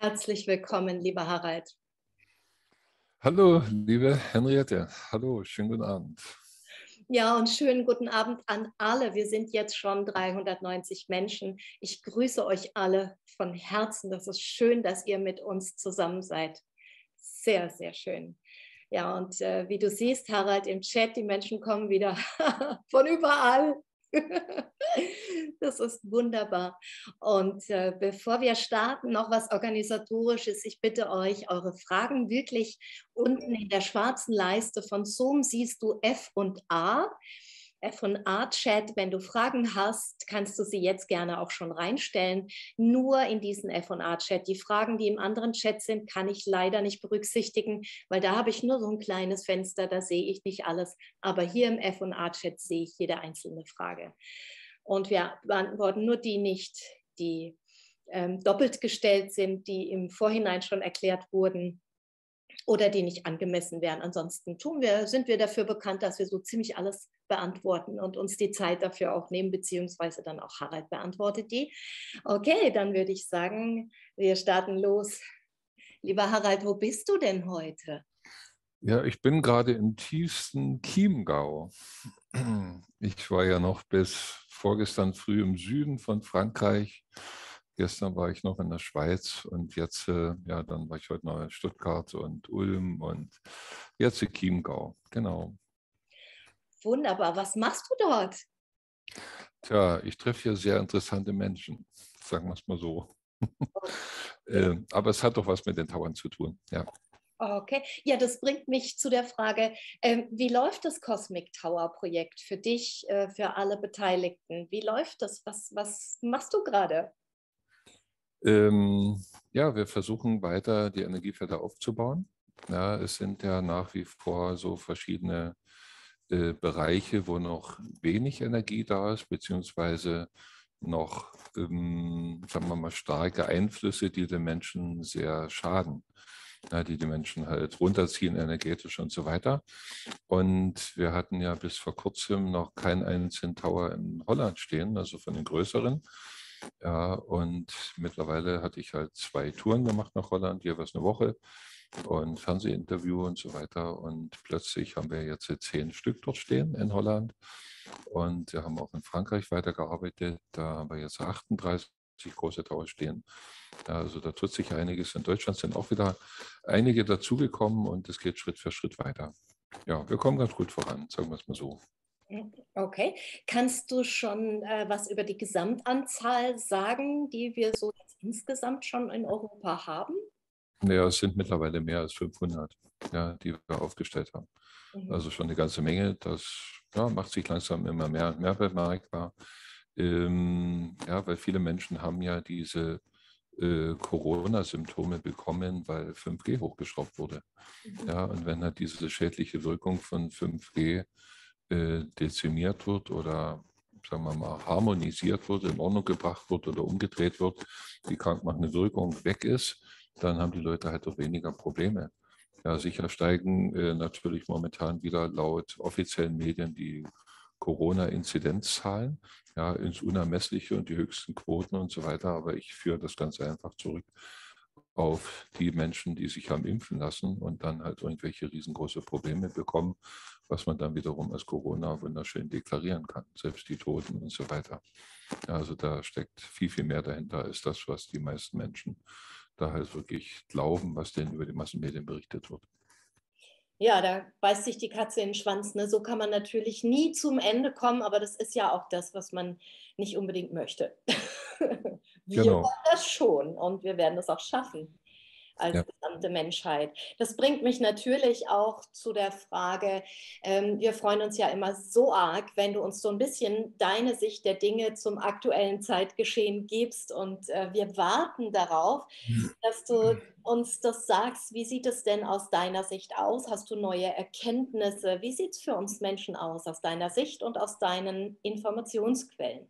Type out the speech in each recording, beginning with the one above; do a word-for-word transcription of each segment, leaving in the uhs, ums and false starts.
Herzlich willkommen, lieber Harald. Hallo, liebe Henriette. Hallo, schönen guten Abend. Ja, und schönen guten Abend an alle. Wir sind jetzt schon dreihundertneunzig Menschen. Ich grüße euch alle von Herzen. Das ist schön, dass ihr mit uns zusammen seid. Sehr, sehr schön. Ja, und äh, wie du siehst, Harald, im Chat, die Menschen kommen wieder von überall. Das ist wunderbar. Und äh, bevor wir starten, noch was Organisatorisches. Ich bitte euch, eure Fragen wirklich unten in der schwarzen Leiste von Zoom siehst du F und A. F und A-Chat, wenn du Fragen hast, kannst du sie jetzt gerne auch schon reinstellen. Nur in diesen F und A-Chat. Die Fragen, die im anderen Chat sind, kann ich leider nicht berücksichtigen, weil da habe ich nur so ein kleines Fenster, da sehe ich nicht alles. Aber hier im F und A-Chat sehe ich jede einzelne Frage. Und wir beantworten nur die nicht, die ähm, doppelt gestellt sind, die im Vorhinein schon erklärt wurden oder die nicht angemessen wären. Ansonsten tun wir, sind wir dafür bekannt, dass wir so ziemlich alles beantworten und uns die Zeit dafür auch nehmen, beziehungsweise dann auch Harald beantwortet die. Okay, dann würde ich sagen, wir starten los. Lieber Harald, wo bist du denn heute? Ja, ich bin gerade im tiefsten Chiemgau. Ich war ja noch bis vorgestern früh im Süden von Frankreich. Gestern war ich noch in der Schweiz und jetzt, äh, ja, dann war ich heute noch in Stuttgart und Ulm und jetzt in Chiemgau. Genau. Wunderbar, was machst du dort? Tja, ich treffe hier sehr interessante Menschen, sagen wir es mal so. Okay. Äh, aber es hat doch was mit den Tauern zu tun, ja. Okay, ja, das bringt mich zu der Frage, ähm, wie läuft das Cosmic Tower Projekt für dich, äh, für alle Beteiligten? Wie läuft das? Was, was machst du gerade? Ähm, ja, wir versuchen weiter die Energiefelder aufzubauen. Ja, es sind ja nach wie vor so verschiedene äh, Bereiche, wo noch wenig Energie da ist, beziehungsweise noch, ähm, sagen wir mal, starke Einflüsse, die den Menschen sehr schaden, ja, die die Menschen halt runterziehen energetisch und so weiter. Und wir hatten ja bis vor kurzem noch keinen einzigen Tower in Holland stehen, also von den größeren. Ja, und mittlerweile hatte ich halt zwei Touren gemacht nach Holland, jeweils eine Woche und Fernsehinterview und so weiter. Und plötzlich haben wir jetzt zehn Stück dort stehen in Holland. Und wir haben auch in Frankreich weitergearbeitet. Da haben wir jetzt achtunddreißig große Tower stehen. Ja, also da tut sich einiges. In Deutschland sind auch wieder einige dazugekommen und es geht Schritt für Schritt weiter. Ja, wir kommen ganz gut voran, sagen wir es mal so. Okay, kannst du schon äh, was über die Gesamtanzahl sagen, die wir so jetzt insgesamt schon in Europa haben? Ja, es sind mittlerweile mehr als fünfhundert, ja, die wir aufgestellt haben. Mhm. Also schon eine ganze Menge. Das ja, macht sich langsam immer mehr und mehr bemerkbar. Ähm, ja, weil viele Menschen haben ja diese äh, Corona-Symptome bekommen, weil fünf G hochgeschraubt wurde. Mhm. Ja, und wenn halt diese schädliche Wirkung von fünf G äh, dezimiert wird oder sagen wir mal, harmonisiert wird, in Ordnung gebracht wird oder umgedreht wird, die krankmachende Wirkung weg ist, dann haben die Leute halt auch weniger Probleme. Ja, sicher steigen äh, natürlich momentan wieder laut offiziellen Medien die Corona-Inzidenzzahlen, ja, ins Unermessliche und die höchsten Quoten und so weiter. Aber ich führe das Ganze einfach zurück auf die Menschen, die sich haben impfen lassen und dann halt irgendwelche riesengroße Probleme bekommen, was man dann wiederum als Corona wunderschön deklarieren kann, selbst die Toten und so weiter. Ja, also da steckt viel, viel mehr dahinter als das, was die meisten Menschen da halt wirklich glauben, was denen über die Massenmedien berichtet wird. Ja, da beißt sich die Katze in den Schwanz. Ne? So kann man natürlich nie zum Ende kommen, aber das ist ja auch das, was man nicht unbedingt möchte. Wir Genau. wollen das schon und wir werden das auch schaffen als Ja. gesamte Menschheit. Das bringt mich natürlich auch zu der Frage, ähm, wir freuen uns ja immer so arg, wenn du uns so ein bisschen deine Sicht der Dinge zum aktuellen Zeitgeschehen gibst und äh, wir warten darauf, dass du uns das sagst. Wie sieht es denn aus deiner Sicht aus? Hast du neue Erkenntnisse? Wie sieht es für uns Menschen aus, aus deiner Sicht und aus deinen Informationsquellen?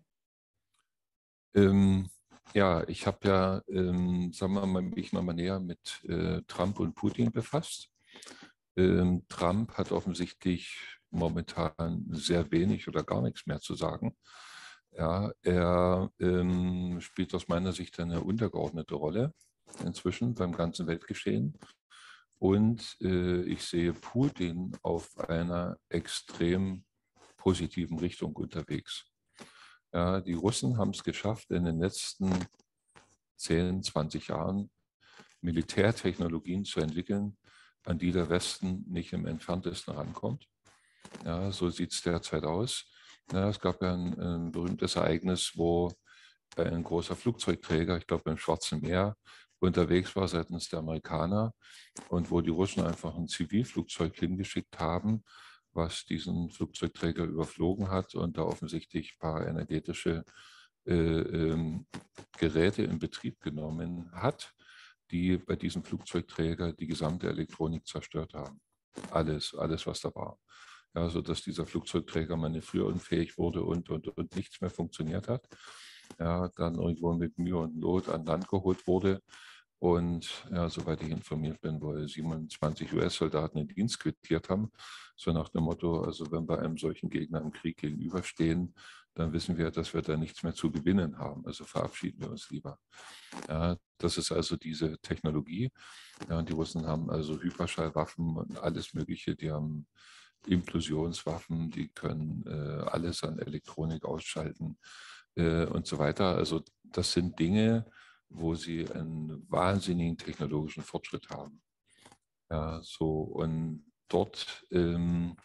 Ähm, ja, ich habe ja, ähm, sagen wir mal, mich noch mal näher mit äh, Trump und Putin befasst. Ähm, Trump hat offensichtlich momentan sehr wenig oder gar nichts mehr zu sagen. Ja, er ähm, spielt aus meiner Sicht eine untergeordnete Rolle. inzwischen beim ganzen Weltgeschehen. Und äh, ich sehe Putin auf einer extrem positiven Richtung unterwegs. Ja, die Russen haben es geschafft, in den letzten zehn, zwanzig Jahren Militärtechnologien zu entwickeln, an die der Westen nicht im entferntesten rankommt. Ja, so sieht es derzeit aus. Ja, es gab ja ein, ein berühmtes Ereignis, wo ein großer Flugzeugträger, ich glaube im Schwarzen Meer, unterwegs war seitens der Amerikaner und wo die Russen einfach ein Zivilflugzeug hingeschickt haben, was diesen Flugzeugträger überflogen hat und da offensichtlich ein paar energetische äh, ähm, Geräte in Betrieb genommen hat, die bei diesem Flugzeugträger die gesamte Elektronik zerstört haben. Alles, alles, was da war. Ja, sodass dieser Flugzeugträger manövrierunfähig wurde und, und, und nichts mehr funktioniert hat. Ja, dann irgendwo mit Mühe und Not an Land geholt wurde. Und ja, soweit ich informiert bin, wohl siebenundzwanzig U S-Soldaten in Dienst quittiert haben. So nach dem Motto, also wenn wir einem solchen Gegner im Krieg gegenüberstehen, dann wissen wir, dass wir da nichts mehr zu gewinnen haben. Also verabschieden wir uns lieber. Ja, das ist also diese Technologie. Ja, und die Russen haben also Hyperschallwaffen und alles Mögliche. Die haben Implosionswaffen, die können äh, alles an Elektronik ausschalten äh, und so weiter. Also das sind Dinge, wo sie einen wahnsinnigen technologischen Fortschritt haben. Ja, so und dort ähm,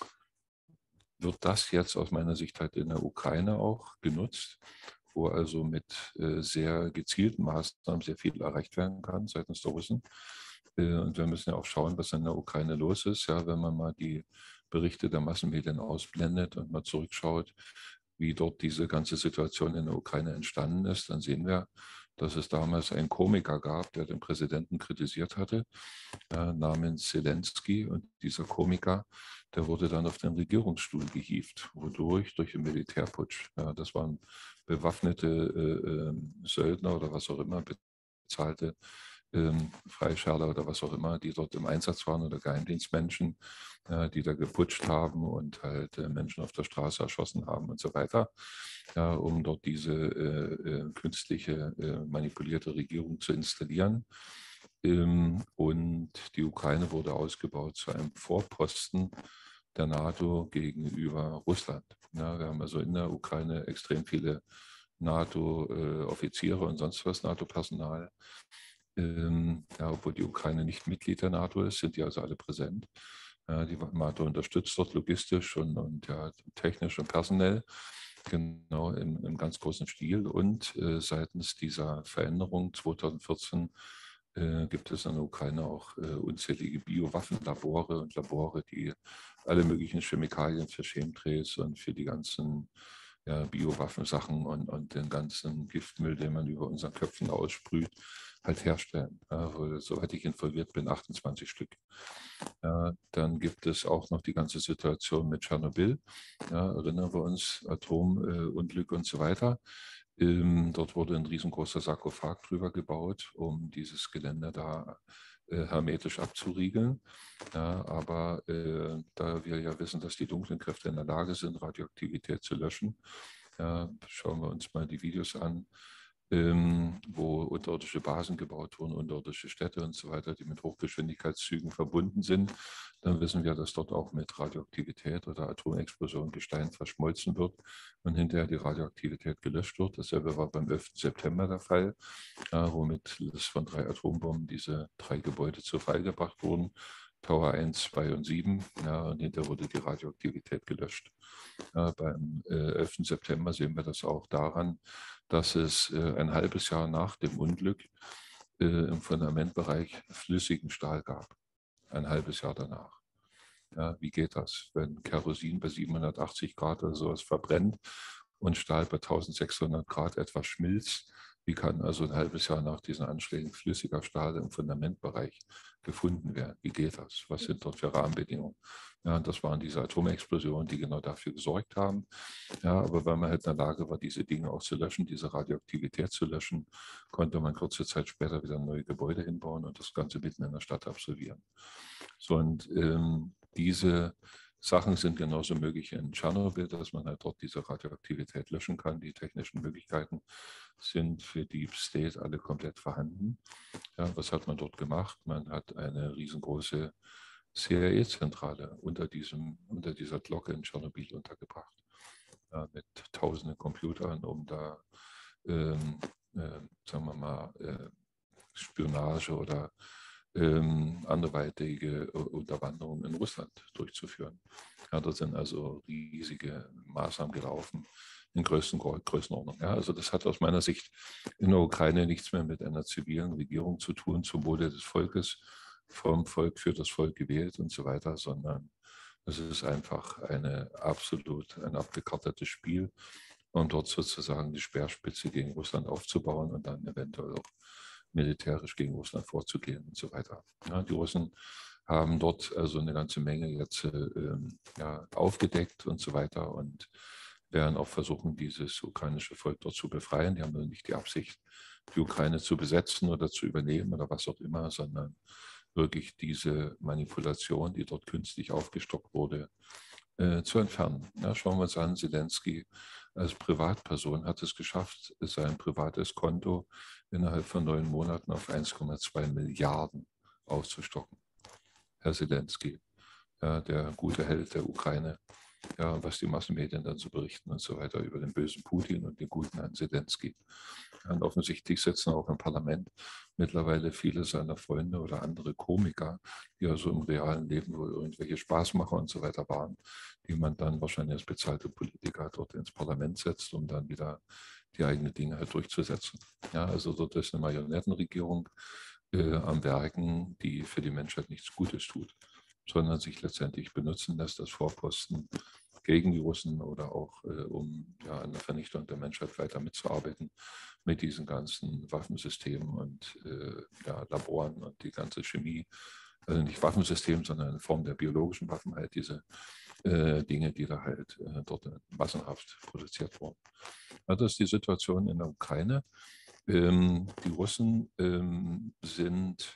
wird das jetzt aus meiner Sicht halt in der Ukraine auch genutzt, wo also mit äh, sehr gezielten Maßnahmen sehr viel erreicht werden kann seitens der Russen. Äh, und wir müssen ja auch schauen, was in der Ukraine los ist. Ja, wenn man mal die Berichte der Massenmedien ausblendet und mal zurückschaut, wie dort diese ganze Situation in der Ukraine entstanden ist, dann sehen wir, dass es damals einen Komiker gab, der den Präsidenten kritisiert hatte, äh, namens Zelensky. Und dieser Komiker, der wurde dann auf den Regierungsstuhl gehievt. Wodurch? Durch den Militärputsch. Ja, das waren bewaffnete äh, äh, Söldner oder was auch immer, bezahlte ähm, Freischärler oder was auch immer, die dort im Einsatz waren oder Geheimdienstmenschen, äh, die da geputscht haben und halt äh, Menschen auf der Straße erschossen haben und so weiter, ja, um dort diese äh, äh, künstliche, äh, manipulierte Regierung zu installieren. Ähm, und die Ukraine wurde ausgebaut zu einem Vorposten der NATO gegenüber Russland. Ja, wir haben also in der Ukraine extrem viele NATO-Offiziere äh, und sonst was, NATO-Personal. Ähm, ja, obwohl die Ukraine nicht Mitglied der NATO ist, sind die also alle präsent. Ja, die NATO unterstützt dort logistisch und, und ja, technisch und personell, genau im, im ganz großen Stil. Und äh, seitens dieser Veränderung zweitausendvierzehn äh, gibt es in der Ukraine auch äh, unzählige Biowaffenlabore und Labore, die alle möglichen Chemikalien für Chemtrails und für die ganzen ja, Biowaffensachen und, und den ganzen Giftmüll, den man über unseren Köpfen aussprüht, halt herstellen. Ja, wo, soweit ich informiert bin, achtundzwanzig Stück. Ja, dann gibt es auch noch die ganze Situation mit Tschernobyl. Ja, erinnern wir uns, Atomunglück äh, und so weiter. Ähm, dort wurde ein riesengroßer Sarkophag drüber gebaut, um dieses Gelände da äh, hermetisch abzuriegeln. Ja, aber äh, da wir ja wissen, dass die dunklen Kräfte in der Lage sind, Radioaktivität zu löschen, ja, schauen wir uns mal die Videos an, ähm, wo unterirdische Basen gebaut wurden, unterirdische Städte und so weiter, die mit Hochgeschwindigkeitszügen verbunden sind. Dann wissen wir, dass dort auch mit Radioaktivität oder Atomexplosion Gestein verschmolzen wird und hinterher die Radioaktivität gelöscht wird. Dasselbe war beim elften September der Fall, ja, womit von drei Atombomben diese drei Gebäude zu Fall gebracht wurden. Tower eins, zwei und sieben, ja, und hinterher wurde die Radioaktivität gelöscht. Ja, beim äh, elften September sehen wir das auch daran, dass es äh, ein halbes Jahr nach dem Unglück äh, im Fundamentbereich flüssigen Stahl gab. Ein halbes Jahr danach. Ja, wie geht das, wenn Kerosin bei siebenhundertachtzig Grad oder sowas verbrennt und Stahl bei eintausendsechshundert Grad etwas schmilzt? Wie kann also ein halbes Jahr nach diesen Anschlägen flüssiger Stahl im Fundamentbereich gefunden werden? Wie geht das? Was sind dort für Rahmenbedingungen? Ja, das waren diese Atomexplosionen, die genau dafür gesorgt haben. Ja, aber weil man halt in der Lage war, diese Dinge auch zu löschen, diese Radioaktivität zu löschen, konnte man kurze Zeit später wieder neue Gebäude hinbauen und das Ganze mitten in der Stadt absolvieren. So, und ähm, diese Sachen sind genauso möglich in Tschernobyl, dass man halt dort diese Radioaktivität löschen kann. Die technischen Möglichkeiten sind für Deep State alle komplett vorhanden. Ja, was hat man dort gemacht? Man hat eine riesengroße C I A-Zentrale unter, diesem, unter dieser Glocke in Tschernobyl untergebracht. Ja, mit tausenden Computern, um da, ähm, äh, sagen wir mal, äh, Spionage oder ähm, anderweitige Unterwanderung in Russland durchzuführen. Ja, da sind also riesige Maßnahmen gelaufen in größten Größenordnung. Ja, also das hat aus meiner Sicht in der Ukraine nichts mehr mit einer zivilen Regierung zu tun, zum Wohle des Volkes, vom Volk für das Volk gewählt und so weiter, sondern es ist einfach eine absolut ein abgekartetes Spiel, um dort sozusagen die Speerspitze gegen Russland aufzubauen und dann eventuell auch militärisch gegen Russland vorzugehen und so weiter. Ja, die Russen haben dort also eine ganze Menge jetzt äh, ja, aufgedeckt und so weiter und werden auch versuchen, dieses ukrainische Volk dort zu befreien. Die haben nur nicht die Absicht, die Ukraine zu besetzen oder zu übernehmen oder was auch immer, sondern wirklich diese Manipulation, die dort künstlich aufgestockt wurde, äh, zu entfernen. Ja, schauen wir uns an, Zelensky als Privatperson hat es geschafft, sein privates Konto innerhalb von neun Monaten auf eins Komma zwei Milliarden aufzustocken. Herr Zelensky, ja, der gute Held der Ukraine, ja, was die Massenmedien dann so berichten und so weiter über den bösen Putin und den guten Herrn Zelensky. Und offensichtlich sitzen auch im Parlament mittlerweile viele seiner Freunde oder andere Komiker, die also im realen Leben wohl irgendwelche Spaßmacher und so weiter waren, die man dann wahrscheinlich als bezahlte Politiker dort ins Parlament setzt, um dann wieder die eigenen Dinge halt durchzusetzen. Ja, also dort ist eine Marionettenregierung äh, am Werken, die für die Menschheit nichts Gutes tut, sondern sich letztendlich benutzen lässt als Vorposten gegen die Russen oder auch äh, um ja, an der Vernichtung der Menschheit weiter mitzuarbeiten mit diesen ganzen Waffensystemen und äh, ja, Laboren und die ganze Chemie. Also nicht Waffensystem, sondern in Form der biologischen Waffen halt diese äh, Dinge, die da halt äh, dort massenhaft produziert wurden. Ja, das ist die Situation in der Ukraine. Ähm, die Russen ähm, sind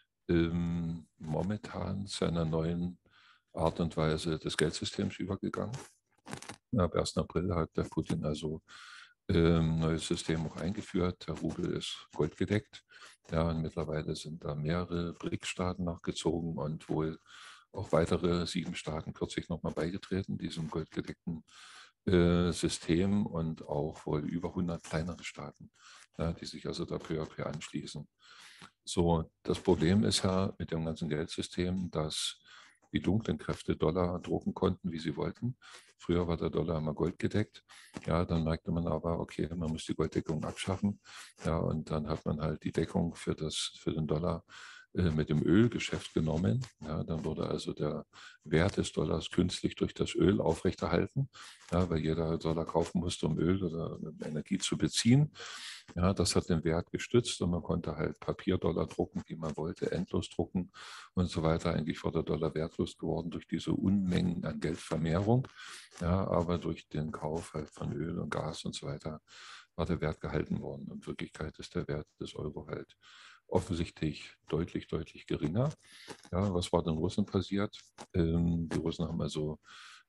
ähm, momentan zu einer neuen Art und Weise des Geldsystems übergegangen. Ab ersten April hat der Putin also ähm, neues System auch eingeführt. Der Rubel ist goldgedeckt. Ja, und mittlerweile sind da mehrere B R I C-Staaten nachgezogen und wohl auch weitere sieben Staaten kürzlich nochmal beigetreten, diesem goldgedeckten äh, System und auch wohl über hundert kleinere Staaten, ja, die sich also da peu à peu anschließen. So, das Problem ist ja mit dem ganzen Geldsystem, dass die dunklen Kräfte Dollar drucken konnten, wie sie wollten. Früher war der Dollar immer goldgedeckt. Ja, dann merkte man aber, okay, man muss die Golddeckung abschaffen. Ja, und dann hat man halt die Deckung für, das, für den Dollar äh, mit dem Ölgeschäft genommen. Ja, dann wurde also der Wert des Dollars künstlich durch das Öl aufrechterhalten, ja, weil jeder Dollar kaufen musste, um Öl oder Energie zu beziehen. Ja, das hat den Wert gestützt und man konnte halt Papierdollar drucken, wie man wollte, endlos drucken und so weiter. Eigentlich war der Dollar wertlos geworden durch diese Unmengen an Geldvermehrung. Ja, aber durch den Kauf halt von Öl und Gas und so weiter war der Wert gehalten worden. In Wirklichkeit ist der Wert des Euro halt offensichtlich deutlich, deutlich geringer. Ja, was war den Russen passiert? Ähm, die Russen haben also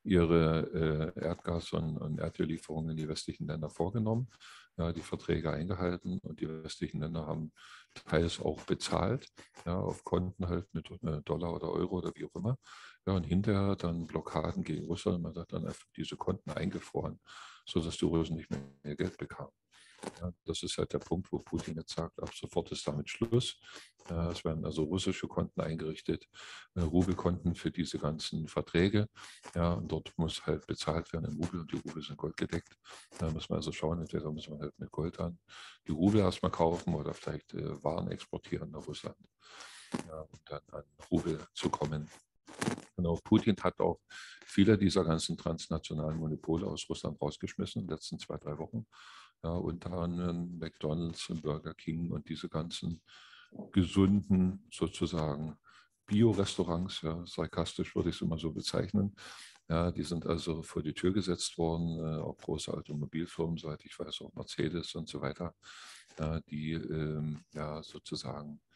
ihre äh, Erdgas- und, und Erdöllieferungen in die westlichen Länder vorgenommen, ja, die Verträge eingehalten und die westlichen Länder haben teils auch bezahlt, ja, auf Konten halt mit äh, Dollar oder Euro oder wie auch immer. Ja, und hinterher dann Blockaden gegen Russland, man hat dann einfach diese Konten eingefroren, sodass die Russen nicht mehr Geld bekamen. Ja, das ist halt der Punkt, wo Putin jetzt sagt, ab sofort ist damit Schluss. Äh, es werden also russische Konten eingerichtet, äh, Rubelkonten für diese ganzen Verträge. Ja, und dort muss halt bezahlt werden in Rubel und die Rubel sind goldgedeckt. Da muss man also schauen, entweder muss man halt mit Gold an die Rubel erstmal kaufen oder vielleicht äh, Waren exportieren nach Russland, ja, um dann an Rubel zu kommen. Genau, Putin hat auch viele dieser ganzen transnationalen Monopole aus Russland rausgeschmissen in den letzten zwei, drei Wochen. Ja, unter anderem McDonald's und Burger King und diese ganzen gesunden sozusagen Bio-Restaurants, ja, sarkastisch würde ich es immer so bezeichnen. Ja, die sind also vor die Tür gesetzt worden, äh, auch große Automobilfirmen, soweit ich weiß, auch Mercedes und so weiter, ja, die ähm, ja, sozusagen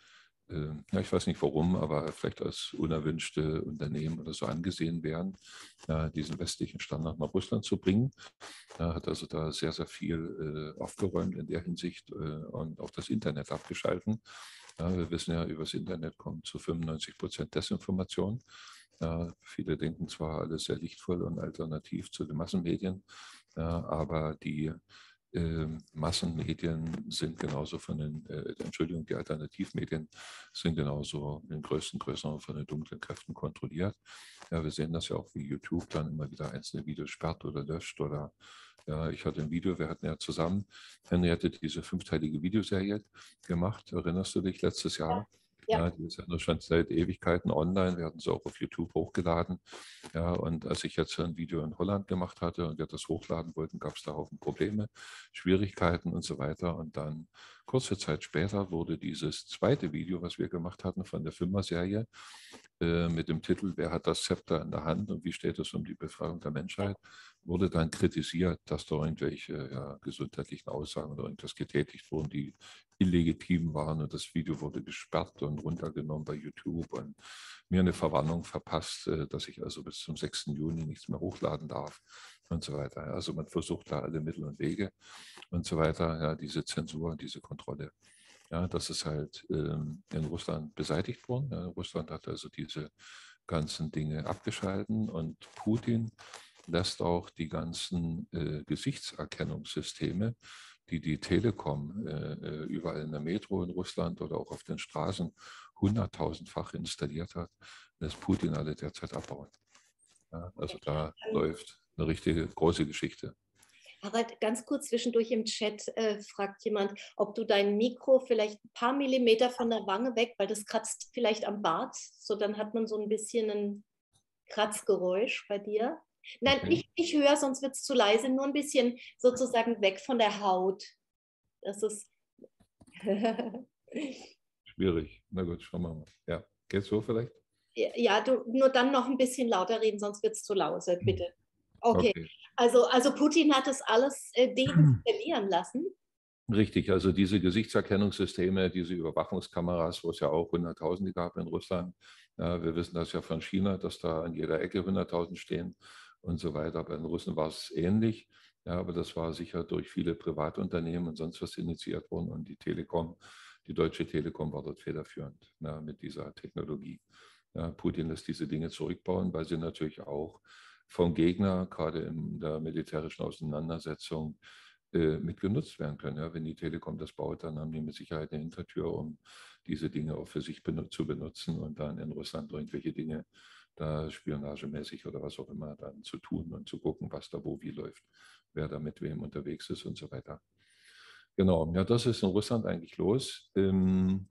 äh, ja, ich weiß nicht warum, aber vielleicht als unerwünschte Unternehmen oder so angesehen werden, äh, diesen westlichen Standard nach Russland zu bringen. Er hat also da sehr, sehr viel äh, aufgeräumt in der Hinsicht äh, und auch das Internet abgeschalten. Ja, wir wissen ja, übers Internet kommt zu fünfundneunzig Prozent Desinformation. Ja, viele denken zwar alles sehr lichtvoll und alternativ zu den Massenmedien, ja, aber die äh, Massenmedien sind genauso von den, äh, Entschuldigung, die Alternativmedien sind genauso in größten Größen von den dunklen Kräften kontrolliert. Ja, wir sehen das ja auch, wie YouTube dann immer wieder einzelne Videos sperrt oder löscht oder ja, ich hatte ein Video, wir hatten ja zusammen, Henriette, diese fünfteilige Videoserie gemacht. Erinnerst du dich letztes Jahr? Ja. Ja, die ist ja nur schon seit Ewigkeiten online. Wir hatten sie auch auf YouTube hochgeladen. Ja, und als ich jetzt ein Video in Holland gemacht hatte und wir das hochladen wollten, gab es da Haufen Probleme, Schwierigkeiten und so weiter. Und dann kurze Zeit später wurde dieses zweite Video, was wir gemacht hatten von der Fünfer-Serie, äh, mit dem Titel Wer hat das Zepter in der Hand und wie steht es um die Befreiung der Menschheit, wurde dann kritisiert, dass da irgendwelche ja, gesundheitlichen Aussagen oder irgendwas getätigt wurden, die illegitim waren. Und das Video wurde gesperrt und runtergenommen bei YouTube und mir eine Verwarnung verpasst, äh, dass ich also bis zum sechsten Juni nichts mehr hochladen darf und so weiter. Also man versucht da alle Mittel und Wege und so weiter, ja, diese Zensur, diese Kontrolle. Ja, das ist halt ähm, in Russland beseitigt worden. Ja, Russland hat also diese ganzen Dinge abgeschalten und Putin lässt auch die ganzen äh, Gesichtserkennungssysteme, die die Telekom äh, äh, überall in der Metro in Russland oder auch auf den Straßen hunderttausendfach installiert hat, lässt Putin alle derzeit abbauen. Ja, also da läuft eine richtige große Geschichte. Harald, ganz kurz zwischendurch im Chat äh, fragt jemand, ob du dein Mikro vielleicht ein paar Millimeter von der Wange weg, weil das kratzt vielleicht am Bart, so dann hat man so ein bisschen ein Kratzgeräusch bei dir. Nein, Okay. nicht, nicht höher, sonst wird es zu leise, nur ein bisschen sozusagen weg von der Haut. Das ist Schwierig. Na gut, schauen wir mal. Ja, geht so vielleicht? ja, du nur dann noch ein bisschen lauter reden, sonst wird es zu leise, bitte. Okay, Okay. also, also Putin hat das alles äh, deinstallieren lassen. Richtig, also diese Gesichtserkennungssysteme, diese Überwachungskameras, wo es ja auch Hunderttausende gab in Russland. Ja, wir wissen das ja von China, dass da an jeder Ecke hunderttausend stehen und so weiter. Bei den Russen war es ähnlich. Ja, aber das war sicher durch viele Privatunternehmen und sonst was initiiert worden. Und die Telekom, die Deutsche Telekom war dort federführend, ja, mit dieser Technologie. Ja, Putin lässt diese Dinge zurückbauen, weil sie natürlich auch vom Gegner, gerade in der militärischen Auseinandersetzung, äh, mit genutzt werden können. Ja, wenn die Telekom das baut, dann haben die mit Sicherheit eine Hintertür, um diese Dinge auch für sich benut zu benutzen und dann in Russland irgendwelche Dinge da spionagemäßig oder was auch immer dann zu tun und zu gucken, was da wo wie läuft, wer da mit wem unterwegs ist und so weiter. Genau, ja, das ist in Russland eigentlich los. Ähm,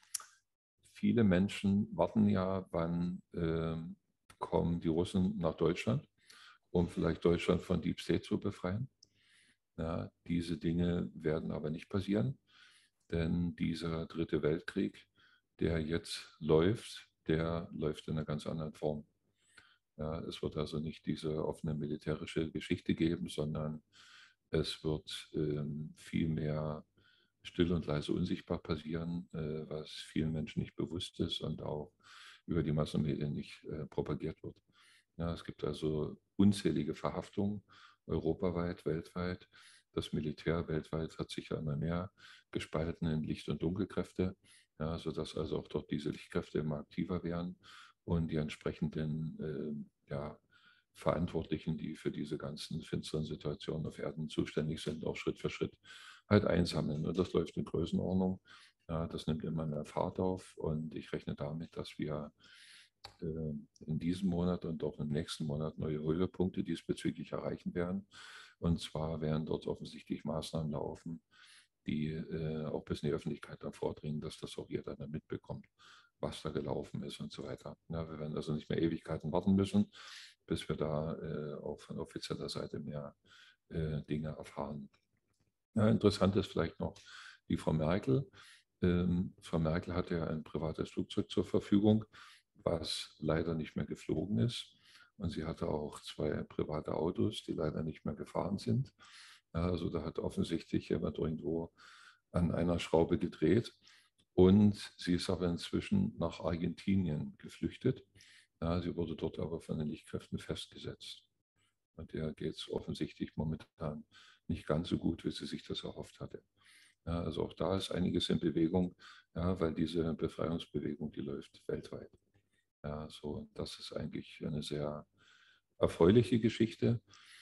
viele Menschen warten ja, wann äh, kommen die Russen nach Deutschland, um vielleicht Deutschland von Deep State zu befreien. Ja, diese Dinge werden aber nicht passieren, denn dieser dritte Weltkrieg, der jetzt läuft, der läuft in einer ganz anderen Form. Ja, es wird also nicht diese offene militärische Geschichte geben, sondern es wird ähm, viel mehr still und leise unsichtbar passieren, äh, was vielen Menschen nicht bewusst ist und auch über die Massenmedien nicht äh, propagiert wird. Ja, es gibt also unzählige Verhaftungen europaweit, weltweit. Das Militär weltweit hat sich ja immer mehr gespalten in Licht- und Dunkelkräfte, ja, sodass also auch dort diese Lichtkräfte immer aktiver werden und die entsprechenden äh, ja, Verantwortlichen, die für diese ganzen finsteren Situationen auf Erden zuständig sind, auch Schritt für Schritt halt einsammeln. Und das läuft in Größenordnung. Ja, das nimmt immer mehr Fahrt auf und ich rechne damit, dass wir äh, in diesem Monat und auch im nächsten Monat neue Höhepunkte diesbezüglich erreichen werden. Und zwar werden dort offensichtlich Maßnahmen laufen, die äh, auch bis in die Öffentlichkeit dann vordringen, dass das auch jeder dann mitbekommt, was da gelaufen ist und so weiter. Ja, wir werden also nicht mehr Ewigkeiten warten müssen, bis wir da äh, auch von offizieller Seite mehr äh, Dinge erfahren. Ja, interessant ist vielleicht noch die Frau Merkel. Ähm, Frau Merkel hatte ja ein privates Flugzeug zur Verfügung, was leider nicht mehr geflogen ist. Und sie hatte auch zwei private Autos, die leider nicht mehr gefahren sind. Ja, also da hat offensichtlich jemand irgendwo an einer Schraube gedreht. Und sie ist aber inzwischen nach Argentinien geflüchtet. Ja, sie wurde dort aber von den Lichtkräften festgesetzt. Und der geht es offensichtlich momentan nicht ganz so gut, wie sie sich das erhofft hatte. Ja, also auch da ist einiges in Bewegung, ja, weil diese Befreiungsbewegung, die läuft weltweit. Ja, so, das ist eigentlich eine sehr erfreuliche Geschichte.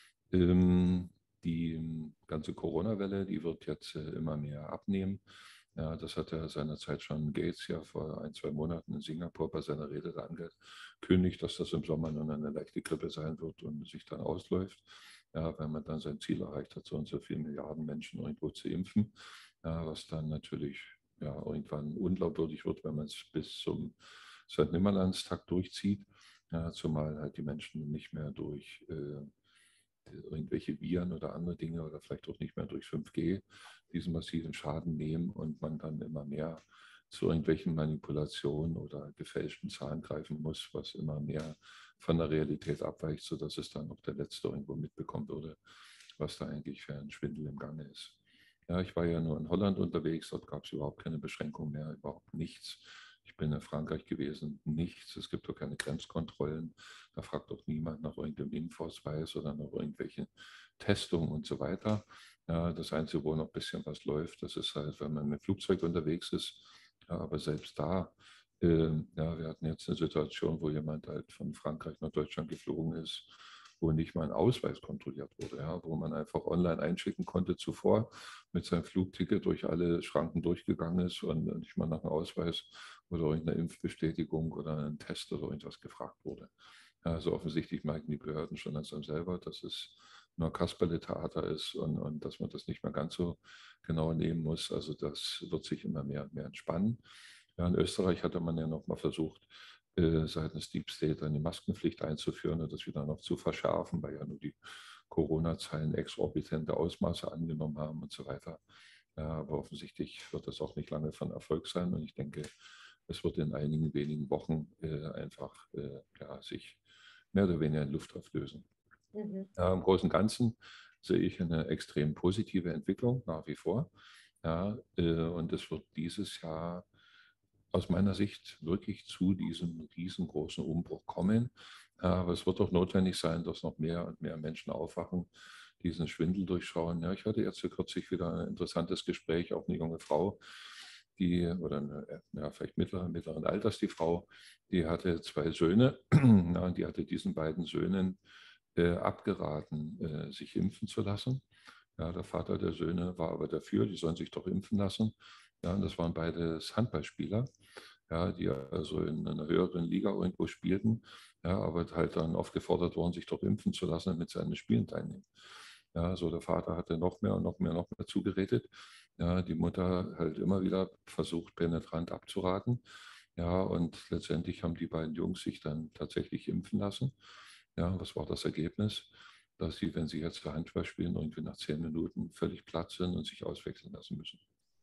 Ähm, die ganze Corona-Welle, die wird jetzt äh, immer mehr abnehmen. Ja, das hat ja seinerzeit schon Gates ja vor ein, zwei Monaten in Singapur bei seiner Rede da angekündigt, dass das im Sommer nur eine leichte Grippe sein wird und sich dann ausläuft. Ja, wenn man dann sein Ziel erreicht hat, so und so viele Milliarden Menschen irgendwo zu impfen, ja, was dann natürlich ja, irgendwann unglaubwürdig wird, wenn man es bis zum Sankt Nimmerlandstag durchzieht, ja, zumal halt die Menschen nicht mehr durch äh, irgendwelche Viren oder andere Dinge oder vielleicht auch nicht mehr durch fünf G diesen massiven Schaden nehmen und man dann immer mehr zu irgendwelchen Manipulationen oder gefälschten Zahlen greifen muss, was immer mehr von der Realität abweicht, sodass es dann auch der Letzte irgendwo mitbekommen würde, was da eigentlich für ein Schwindel im Gange ist. Ja, ich war ja nur in Holland unterwegs, dort gab es überhaupt keine Beschränkung mehr, überhaupt nichts. Ich bin in Frankreich gewesen, nichts. Es gibt doch keine Grenzkontrollen. Da fragt doch niemand nach irgendeinem Impfausweis oder nach irgendwelchen Testungen und so weiter. Ja, das Einzige, wo noch ein bisschen was läuft, das ist halt, wenn man mit Flugzeug unterwegs ist. Ja, aber selbst da, äh, ja, wir hatten jetzt eine Situation, wo jemand halt von Frankreich nach Deutschland geflogen ist, wo nicht mal ein Ausweis kontrolliert wurde, ja, wo man einfach online einschicken konnte zuvor, mit seinem Flugticket durch alle Schranken durchgegangen ist und nicht mal nach einem Ausweis oder irgendeiner Impfbestätigung oder einem Test oder irgendwas gefragt wurde. Also offensichtlich merken die Behörden schon langsam selber, dass es nur Kasperle-Theater ist und, und dass man das nicht mehr ganz so genau nehmen muss. Also das wird sich immer mehr und mehr entspannen. Ja, in Österreich hatte man ja noch mal versucht, äh, seitens Deep State eine Maskenpflicht einzuführen und das wieder noch zu verschärfen, weil ja nur die Corona-Zahlen exorbitante Ausmaße angenommen haben und so weiter. Ja, aber offensichtlich wird das auch nicht lange von Erfolg sein und ich denke, es wird in einigen wenigen Wochen äh, einfach äh, ja, sich mehr oder weniger in Luft auflösen. Mhm. Ja, im Großen und Ganzen sehe ich eine extrem positive Entwicklung nach wie vor. Ja, äh, und es wird dieses Jahr aus meiner Sicht wirklich zu diesem riesengroßen Umbruch kommen. Aber es wird auch notwendig sein, dass noch mehr und mehr Menschen aufwachen, diesen Schwindel durchschauen. Ja, ich hatte jetzt hier kürzlich wieder ein interessantes Gespräch, auch eine junge Frau, die, oder eine, ja, vielleicht mittleren, mittleren Alters, die Frau, die hatte zwei Söhne, ja, und die hatte diesen beiden Söhnen äh, abgeraten, äh, sich impfen zu lassen. Ja, der Vater der Söhne war aber dafür, die sollen sich doch impfen lassen. Ja, und das waren beides Handballspieler, ja, die also in einer höheren Liga irgendwo spielten, ja, aber halt dann aufgefordert worden, sich doch impfen zu lassen, damit sie an den Spielen teilnehmen. Ja, so der Vater hatte noch mehr und noch mehr, noch mehr zugeredet. Ja, die Mutter halt immer wieder versucht, penetrant abzuraten. Ja, und letztendlich haben die beiden Jungs sich dann tatsächlich impfen lassen. Ja, was war das Ergebnis? Dass sie, wenn sie jetzt für Handball spielen, irgendwie nach zehn Minuten völlig platt sind und sich auswechseln lassen müssen.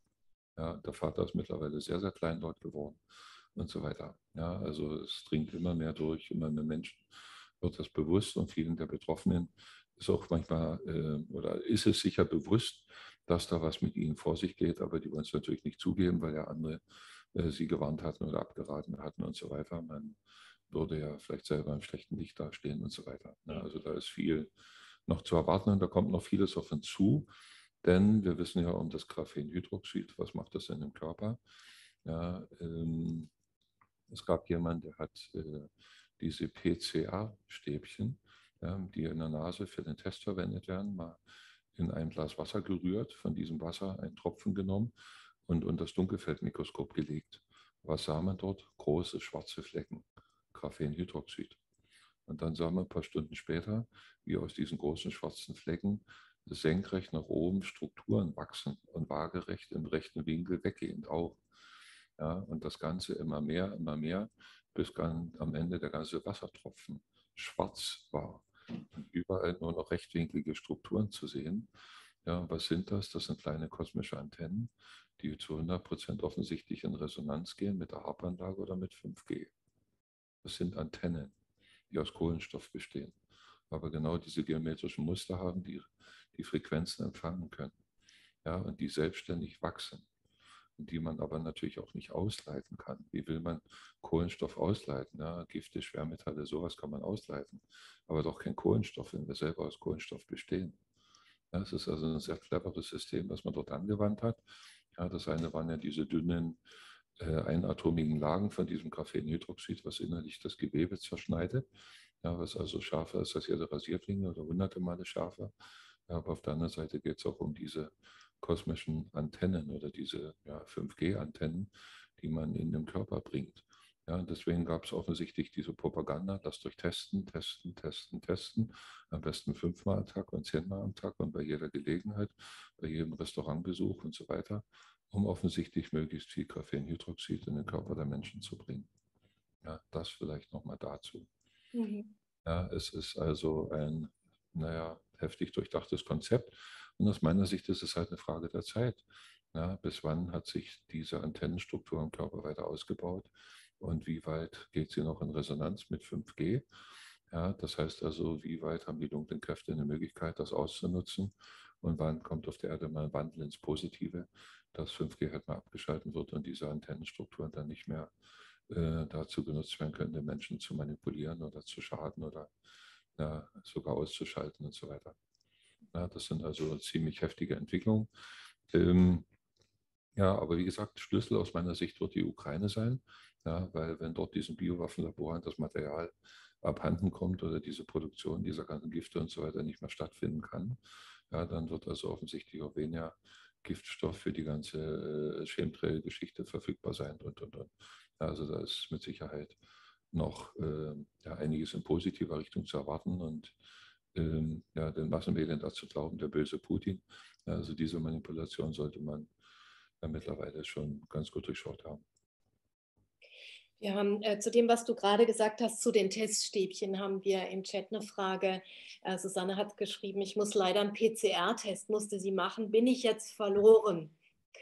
Ja, der Vater ist mittlerweile sehr, sehr klein dort geworden und so weiter. Ja, also es dringt immer mehr durch, immer mehr Menschen wird das bewusst und vielen der Betroffenen ist auch manchmal äh, oder ist es sicher bewusst, dass da was mit ihnen vor sich geht, aber die wollen es natürlich nicht zugeben, weil ja andere äh, sie gewarnt hatten oder abgeraten hatten und so weiter. Man würde ja vielleicht selber im schlechten Licht dastehen und so weiter. Ja, also da ist viel noch zu erwarten und da kommt noch vieles auf uns zu. Denn wir wissen ja um das Graphenhydroxid, was macht das denn im Körper? Ja, ähm, es gab jemanden, der hat äh, diese P C A-Stäbchen, ja, die in der Nase für den Test verwendet werden, mal in ein Glas Wasser gerührt, von diesem Wasser einen Tropfen genommen und unter das Dunkelfeldmikroskop gelegt. Was sah man dort? Große schwarze Flecken, Graphenhydroxid. Und dann sah man ein paar Stunden später, wie aus diesen großen schwarzen Flecken senkrecht nach oben Strukturen wachsen und waagerecht im rechten Winkel weggehend auch. Ja, und das Ganze immer mehr, immer mehr, bis dann am Ende der ganze Wassertropfen schwarz war und überall nur noch rechtwinklige Strukturen zu sehen. Ja, was sind das? Das sind kleine kosmische Antennen, die zu hundert Prozent offensichtlich in Resonanz gehen mit der Harpanlage oder mit fünf G. Das sind Antennen, die aus Kohlenstoff bestehen, aber genau diese geometrischen Muster haben, die die Frequenzen empfangen können, ja, und die selbstständig wachsen. die man aber natürlich auch nicht ausleiten kann. Wie will man Kohlenstoff ausleiten? Ja, Gifte, Schwermetalle, sowas kann man ausleiten, aber doch kein Kohlenstoff, wenn wir selber aus Kohlenstoff bestehen. Ja, es ist also ein sehr cleveres System, was man dort angewandt hat. Ja, das eine waren ja diese dünnen äh, einatomigen Lagen von diesem Graphenhydroxid, was innerlich das Gewebe zerschneidet, ja, was also schärfer ist als jede Rasierklinge oder hunderte Male schärfer. Ja, aber auf der anderen Seite geht es auch um diese kosmischen Antennen oder diese ja, fünf G-Antennen, die man in den Körper bringt. Ja, und deswegen gab es offensichtlich diese Propaganda, lasst euch testen, testen, testen, testen. Am besten fünfmal am Tag und zehnmal am Tag und bei jeder Gelegenheit, bei jedem Restaurantbesuch und so weiter, um offensichtlich möglichst viel Graphenhydroxid in den Körper der Menschen zu bringen. Ja, das vielleicht nochmal dazu. Mhm. Ja, es ist also ein, naja, heftig durchdachtes Konzept. Und aus meiner Sicht ist es halt eine Frage der Zeit. Ja, bis wann hat sich diese Antennenstruktur im Körper weiter ausgebaut und wie weit geht sie noch in Resonanz mit fünf G? Ja, das heißt also, wie weit haben die dunklen Kräfte eine Möglichkeit, das auszunutzen und wann kommt auf der Erde mal ein Wandel ins Positive, dass fünf G halt mal abgeschaltet wird und diese Antennenstrukturen dann nicht mehr äh, dazu genutzt werden können, den Menschen zu manipulieren oder zu schaden oder ja, sogar auszuschalten und so weiter. Ja, das sind also ziemlich heftige Entwicklungen. Ähm, ja, aber wie gesagt, Schlüssel aus meiner Sicht wird die Ukraine sein, ja, weil wenn dort diesen Biowaffenlaboren das Material abhanden kommt oder diese Produktion dieser ganzen Gifte und so weiter nicht mehr stattfinden kann, ja, dann wird also offensichtlich auch weniger Giftstoff für die ganze äh, Chemtrail-Geschichte verfügbar sein und, und, und. Ja, also da ist mit Sicherheit noch äh, ja, einiges in positiver Richtung zu erwarten und ähm, ja, den Massenmedien dazu glauben, der böse Putin. Ja, also diese Manipulation sollte man ja mittlerweile schon ganz gut durchschaut haben. Wir haben äh, zu dem, was du gerade gesagt hast, zu den Teststäbchen, haben wir im Chat eine Frage. Äh, Susanne hat geschrieben, ich muss leider einen P C R-Test, musste sie machen, bin ich jetzt verloren?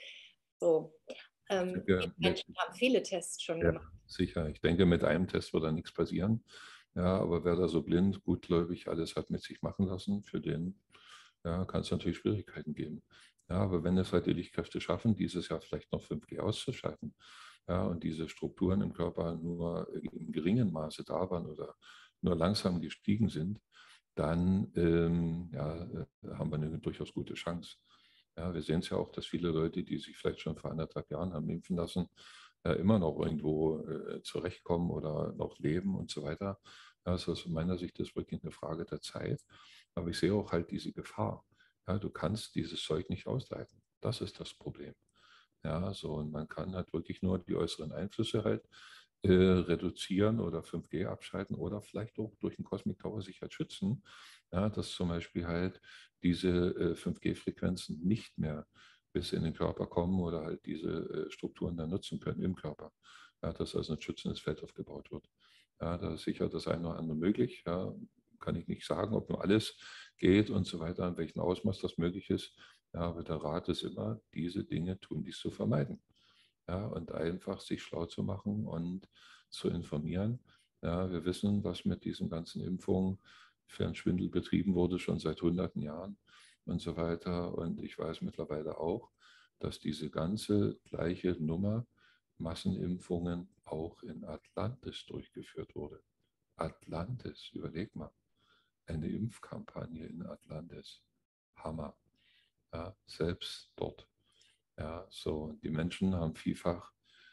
So, ähm, Denke, die mit, Menschen haben viele Tests schon ja, gemacht. sicher. Ich denke, mit einem Test wird da nichts passieren. Ja, aber wer da so blind, gutgläubig alles hat mit sich machen lassen, für den ja, kann es natürlich Schwierigkeiten geben. Ja, aber wenn es halt die Lichtkräfte schaffen, dieses Jahr vielleicht noch fünf G auszuschalten, ja, und diese Strukturen im Körper nur in geringem Maße da waren oder nur langsam gestiegen sind, dann ähm, ja, äh, haben wir eine durchaus gute Chance. Ja, wir sehen es ja auch, dass viele Leute, die sich vielleicht schon vor anderthalb Jahren haben impfen lassen, ja, immer noch irgendwo äh, zurechtkommen oder noch leben und so weiter. Ja, also aus meiner Sicht ist wirklich eine Frage der Zeit. Aber ich sehe auch halt diese Gefahr. Ja, du kannst dieses Zeug nicht ausleiten. Das ist das Problem. Ja, so, und man kann halt wirklich nur die äußeren Einflüsse halt äh, reduzieren oder fünf G abschalten oder vielleicht auch durch den Cosmic Tower sich halt schützen, ja, dass zum Beispiel halt diese äh, fünf G-Frequenzen nicht mehr bis in den Körper kommen oder halt diese äh, Strukturen dann nutzen können im Körper. Ja, dass also ein schützendes Feld aufgebaut wird. Ja, da ist sicher das eine oder andere möglich. Ja, kann ich nicht sagen, ob nur alles geht und so weiter, in welchem Ausmaß das möglich ist. Ja, aber der Rat ist immer, diese Dinge tun dies zu vermeiden. Ja, und einfach sich schlau zu machen und zu informieren. Ja, wir wissen, was mit diesen ganzen Impfungen für ein Schwindel betrieben wurde, schon seit hunderten Jahren und so weiter. Und ich weiß mittlerweile auch, dass diese ganze gleiche Nummer Massenimpfungen auch in Atlantis durchgeführt wurde. Atlantis, überleg mal, eine Impfkampagne in Atlantis. Hammer. Ja, selbst dort. Ja, so, die Menschen haben vielfach,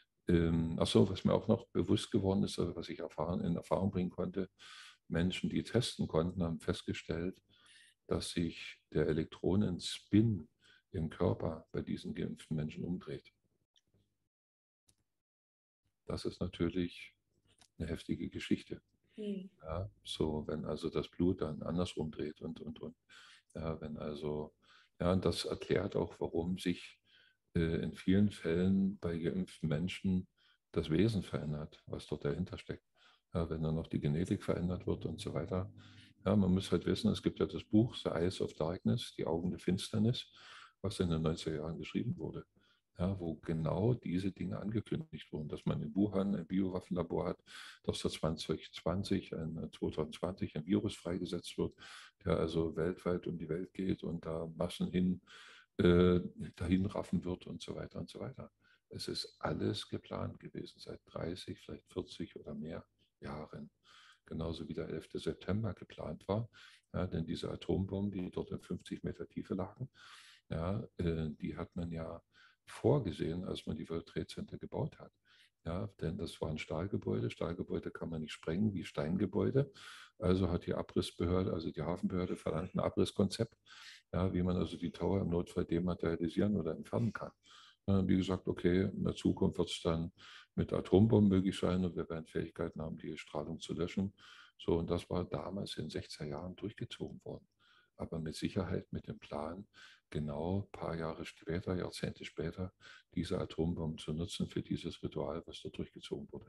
ähm, ach so, was mir auch noch bewusst geworden ist, also was ich erfahren, in Erfahrung bringen konnte, Menschen, die testen konnten, haben festgestellt, dass sich der Elektronenspin im Körper bei diesen geimpften Menschen umdreht. Das ist natürlich eine heftige Geschichte. Hm. Ja, so, wenn also das Blut dann andersrum dreht und, und, und. Ja, wenn also, ja, und das erklärt auch, warum sich äh, in vielen Fällen bei geimpften Menschen das Wesen verändert, was dort dahinter steckt. Ja, wenn dann noch die Genetik verändert wird und so weiter. Ja, man muss halt wissen, es gibt ja das Buch The Eyes of Darkness, die Augen der Finsternis, was in den neunziger Jahren geschrieben wurde. Ja, wo genau diese Dinge angekündigt wurden, dass man in Wuhan ein Biowaffenlabor hat, dass da zwanzig zwanzig, ein, zwanzig zwanzig ein Virus freigesetzt wird, der also weltweit um die Welt geht und da Massen hin, äh, dahin raffen wird und so weiter und so weiter. Es ist alles geplant gewesen, seit dreißig, vielleicht vierzig oder mehr Jahren. Genauso wie der elfte September geplant war. Ja, denn diese Atombomben, die dort in fünfzig Meter Tiefe lagen, ja, äh, die hat man ja vorgesehen, als man die World Trade Center gebaut hat. Ja, denn das waren Stahlgebäude. Stahlgebäude kann man nicht sprengen wie Steingebäude. Also hat die Abrissbehörde, also die Hafenbehörde, verlangt ein Abrisskonzept, ja, wie man also die Tower im Notfall dematerialisieren oder entfernen kann. Ja, wie gesagt, okay, in der Zukunft wird es dann mit Atombomben möglich sein und wir werden Fähigkeiten haben, die Strahlung zu löschen. So, und das war damals in den sechziger Jahren durchgezogen worden. Aber mit Sicherheit mit dem Plan, genau ein paar Jahre später, Jahrzehnte später, diese Atombomben zu nutzen für dieses Ritual, was dort durchgezogen wurde.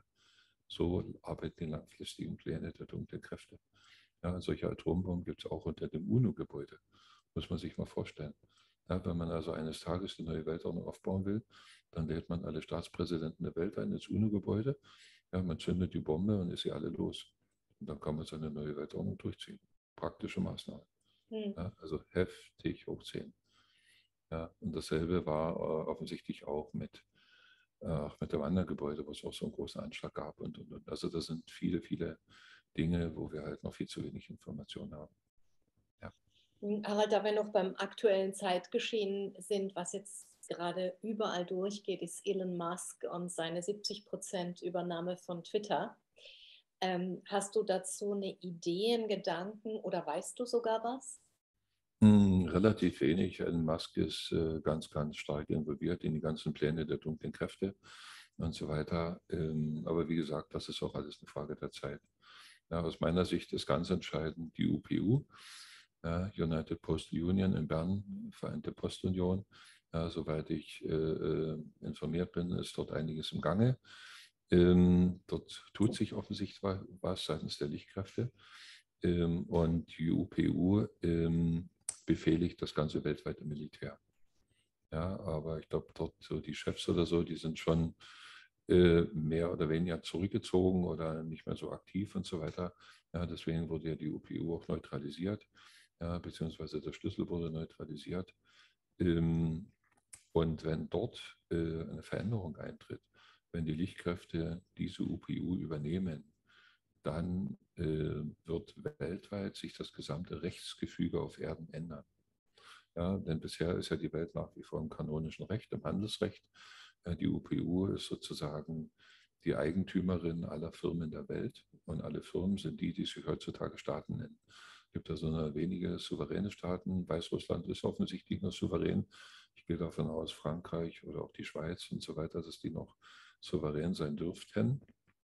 So arbeiten die langfristigen Pläne der dunklen Kräfte. Ja, solche Atombomben gibt es auch unter dem UNO-Gebäude, muss man sich mal vorstellen. Ja, wenn man also eines Tages eine neue Weltordnung aufbauen will, dann lädt man alle Staatspräsidenten der Welt ein ins UNO-Gebäude. Ja, man zündet die Bombe und ist sie alle los. Und dann kann man seine neue Weltordnung durchziehen. Praktische Maßnahme. Hm. Ja, also heftig hoch zehn. Ja, und dasselbe war äh, offensichtlich auch mit, äh, mit dem anderen Gebäude, wo es auch so einen großen Anschlag gab. Und, und, und. Also das sind viele, viele Dinge, wo wir halt noch viel zu wenig Informationen haben. Ja. Harald, da wir noch beim aktuellen Zeitgeschehen sind, was jetzt gerade überall durchgeht, ist Elon Musk und seine siebzig Prozent Übernahme von Twitter. Ähm, hast du dazu eine Idee, einen Gedanken oder weißt du sogar was? Hm, relativ wenig. Elon Musk ist äh, ganz, ganz stark involviert in die ganzen Pläne der dunklen Kräfte und so weiter. Ähm, aber wie gesagt, das ist auch alles eine Frage der Zeit. Ja, aus meiner Sicht ist ganz entscheidend die U P U, ja, United Postal Union in Bern, Vereinte Postunion. Ja, soweit ich äh, informiert bin, ist dort einiges im Gange. Ähm, dort tut sich offensichtlich was seitens der Lichtkräfte. Ähm, und die U P U ähm, befehligt das ganze weltweite Militär. Ja, aber ich glaube, dort so die Chefs oder so, die sind schon äh, mehr oder weniger zurückgezogen oder nicht mehr so aktiv und so weiter. Ja, deswegen wurde ja die U P U auch neutralisiert, ja, beziehungsweise der Schlüssel wurde neutralisiert. Ähm, und wenn dort äh, eine Veränderung eintritt, wenn die Lichtkräfte diese U P U übernehmen, dann äh, wird weltweit sich das gesamte Rechtsgefüge auf Erden ändern. Ja, denn bisher ist ja die Welt nach wie vor im kanonischen Recht, im Handelsrecht. Äh, die U P U ist sozusagen die Eigentümerin aller Firmen der Welt und alle Firmen sind die, die sich heutzutage Staaten nennen. Es gibt also nur wenige souveräne Staaten. Weißrussland ist offensichtlich noch souverän. Ich gehe davon aus, Frankreich oder auch die Schweiz und so weiter, dass die noch souverän sein dürften.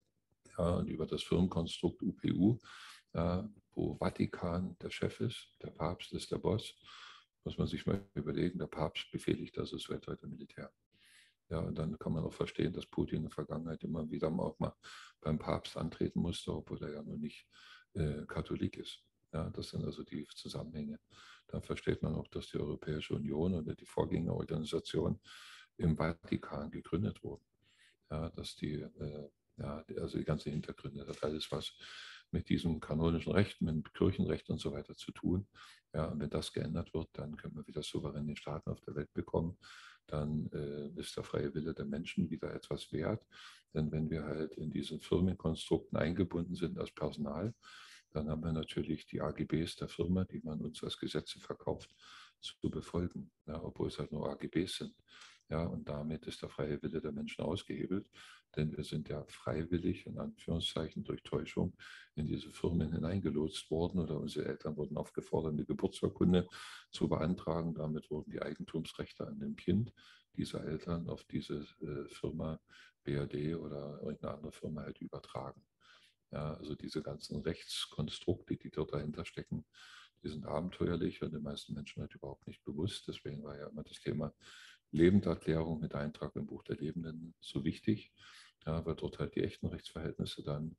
Ja, und über das Firmenkonstrukt U P U, ja, wo Vatikan der Chef ist, der Papst ist der Boss, muss man sich mal überlegen, der Papst befehligt das das weltweite Militär. Ja, und dann kann man auch verstehen, dass Putin in der Vergangenheit immer wieder auch mal beim Papst antreten musste, obwohl er ja noch nicht äh, Katholik ist. Ja, das sind also die Zusammenhänge. Dann versteht man auch, dass die Europäische Union oder die Vorgängerorganisation im Vatikan gegründet wurden. Ja, dass die, äh, ja, also die ganzen Hintergründe, das hat alles was mit diesem kanonischen Recht, mit Kirchenrecht und so weiter zu tun. Ja, und wenn das geändert wird, dann können wir wieder souveräne Staaten auf der Welt bekommen. Dann äh, ist der freie Wille der Menschen wieder etwas wert. Denn wenn wir halt in diesen Firmenkonstrukten eingebunden sind als Personal, dann haben wir natürlich die A G Bs der Firma, die man uns als Gesetze verkauft, zu befolgen, ja, obwohl es halt nur A G Bs sind. Ja, und damit ist der freie Wille der Menschen ausgehebelt, denn wir sind ja freiwillig, in Anführungszeichen, durch Täuschung in diese Firmen hineingelotst worden oder unsere Eltern wurden aufgefordert, eine Geburtsurkunde zu beantragen. Damit wurden die Eigentumsrechte an dem Kind dieser Eltern auf diese äh, Firma B R D oder irgendeine andere Firma halt übertragen. Ja, also diese ganzen Rechtskonstrukte, die dort dahinter stecken, die sind abenteuerlich und den meisten Menschen halt überhaupt nicht bewusst. Deswegen war ja immer das Thema Lebenserklärung mit Eintrag im Buch der Lebenden so wichtig, ja, weil dort halt die echten Rechtsverhältnisse dann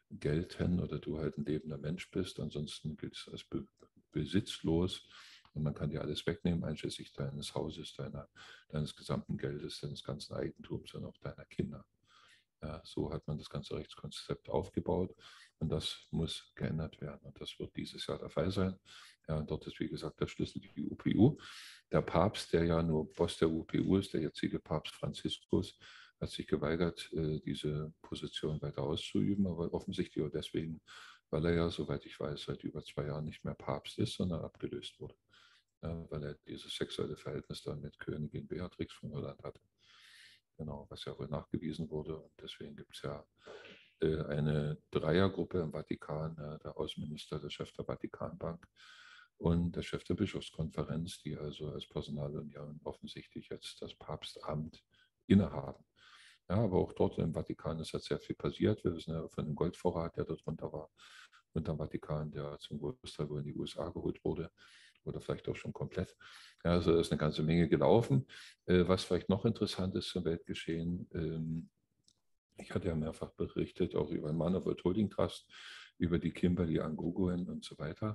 gelten oder du halt ein lebender Mensch bist. Ansonsten gilt es als be besitzlos und man kann dir alles wegnehmen, einschließlich deines Hauses, deiner, deines gesamten Geldes, deines ganzen Eigentums und auch deiner Kinder. Ja, so hat man das ganze Rechtskonzept aufgebaut Und das muss geändert werden. Und das wird dieses Jahr der Fall sein. Ja, und dort ist, wie gesagt, der Schlüssel die U P U. Der Papst, der ja nur Boss der U P U ist, der jetzige Papst Franziskus, hat sich geweigert, diese Position weiter auszuüben, aber offensichtlich auch deswegen, weil er ja, soweit ich weiß, seit über zwei Jahren nicht mehr Papst ist, sondern abgelöst wurde, ja, weil er dieses sexuelle Verhältnis dann mit Königin Beatrix von Holland hatte. Genau, was ja wohl nachgewiesen wurde. Und deswegen gibt es ja äh, eine Dreiergruppe im Vatikan, äh, der Außenminister, der Chef der Vatikanbank und der Chef der Bischofskonferenz, die also als Personalunion offensichtlich jetzt das Papstamt innehaben. Ja, aber auch dort im Vatikan ist jetzt sehr viel passiert. Wir wissen ja von dem Goldvorrat, der dort drunter war, unter dem Vatikan, der zum Großteil wohl in die U S A geholt wurde oder vielleicht auch schon komplett. Ja, also ist eine ganze Menge gelaufen. Äh, was vielleicht noch interessant ist zum Weltgeschehen, ähm, ich hatte ja mehrfach berichtet, auch über den Manavort Holding Trust, über die Kimberly Angogoen und so weiter.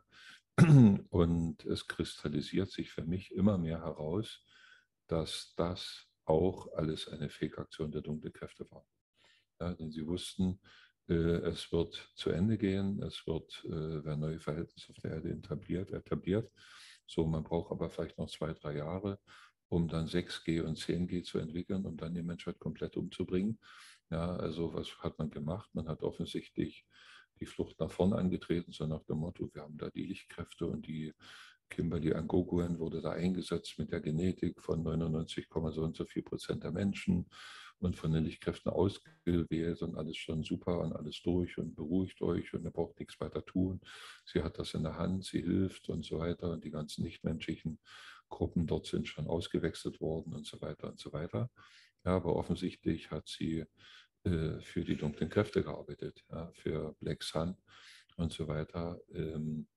Und es kristallisiert sich für mich immer mehr heraus, dass das auch alles eine Fake-Aktion der dunklen Kräfte war. Ja, denn sie wussten, äh, es wird zu Ende gehen, es wird, äh, werden neue Verhältnisse auf der Erde etabliert, etabliert. So, man braucht aber vielleicht noch zwei, drei Jahre, um dann sechs G und zehn G zu entwickeln, um dann die Menschheit komplett umzubringen. Ja, also was hat man gemacht? Man hat offensichtlich die Flucht nach vorn angetreten, so nach dem Motto, wir haben da die Lichtkräfte und die Kimberly Angogoen wurde da eingesetzt mit der Genetik von neunundneunzig, so und so viel Prozent der Menschen und von den Lichtkräften ausgewählt und alles schon super und alles durch und beruhigt euch und ihr braucht nichts weiter tun. Sie hat das in der Hand, sie hilft und so weiter und die ganzen nichtmenschlichen Gruppen dort sind schon ausgewechselt worden und so weiter und so weiter. Ja, aber offensichtlich hat sie äh, für die dunklen Kräfte gearbeitet, ja, für Black Sun und so weiter. Ähm,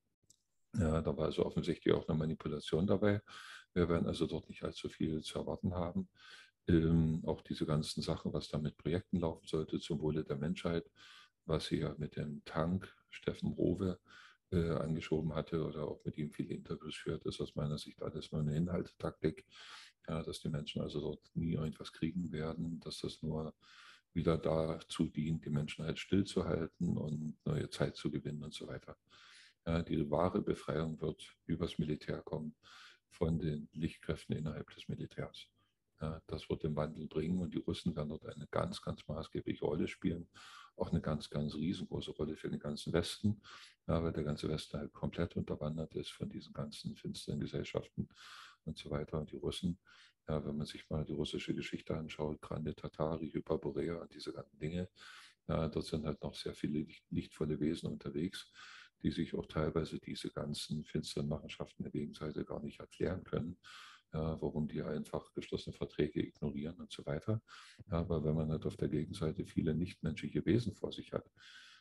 ja, da war also offensichtlich auch eine Manipulation dabei. Wir werden also dort nicht allzu viel zu erwarten haben. Ähm, auch diese ganzen Sachen, was da mit Projekten laufen sollte zum Wohle der Menschheit, was sie ja mit dem Tank Steffen Rowe äh, angeschoben hatte oder auch mit ihm viele Interviews führt, ist aus meiner Sicht alles nur eine Inhaltstaktik, ja, dass die Menschen also dort nie irgendwas kriegen werden, dass das nur wieder dazu dient, die Menschen halt stillzuhalten und neue Zeit zu gewinnen und so weiter. Ja, die wahre Befreiung wird übers Militär kommen, von den Lichtkräften innerhalb des Militärs. Ja, das wird den Wandel bringen und die Russen werden dort eine ganz, ganz maßgebliche Rolle spielen. Auch eine ganz, ganz riesengroße Rolle für den ganzen Westen, ja, weil der ganze Westen halt komplett unterwandert ist von diesen ganzen finsteren Gesellschaften und so weiter. Und die Russen, ja, wenn man sich mal die russische Geschichte anschaut, Grande Tatari, Hyperborea und diese ganzen Dinge, ja, dort sind halt noch sehr viele lichtvolle Wesen unterwegs, die sich auch teilweise diese ganzen finsteren Machenschaften der Gegenseite gar nicht erklären können, ja, warum die einfach geschlossene Verträge ignorieren und so weiter. Ja, aber wenn man halt auf der Gegenseite viele nichtmenschliche Wesen vor sich hat,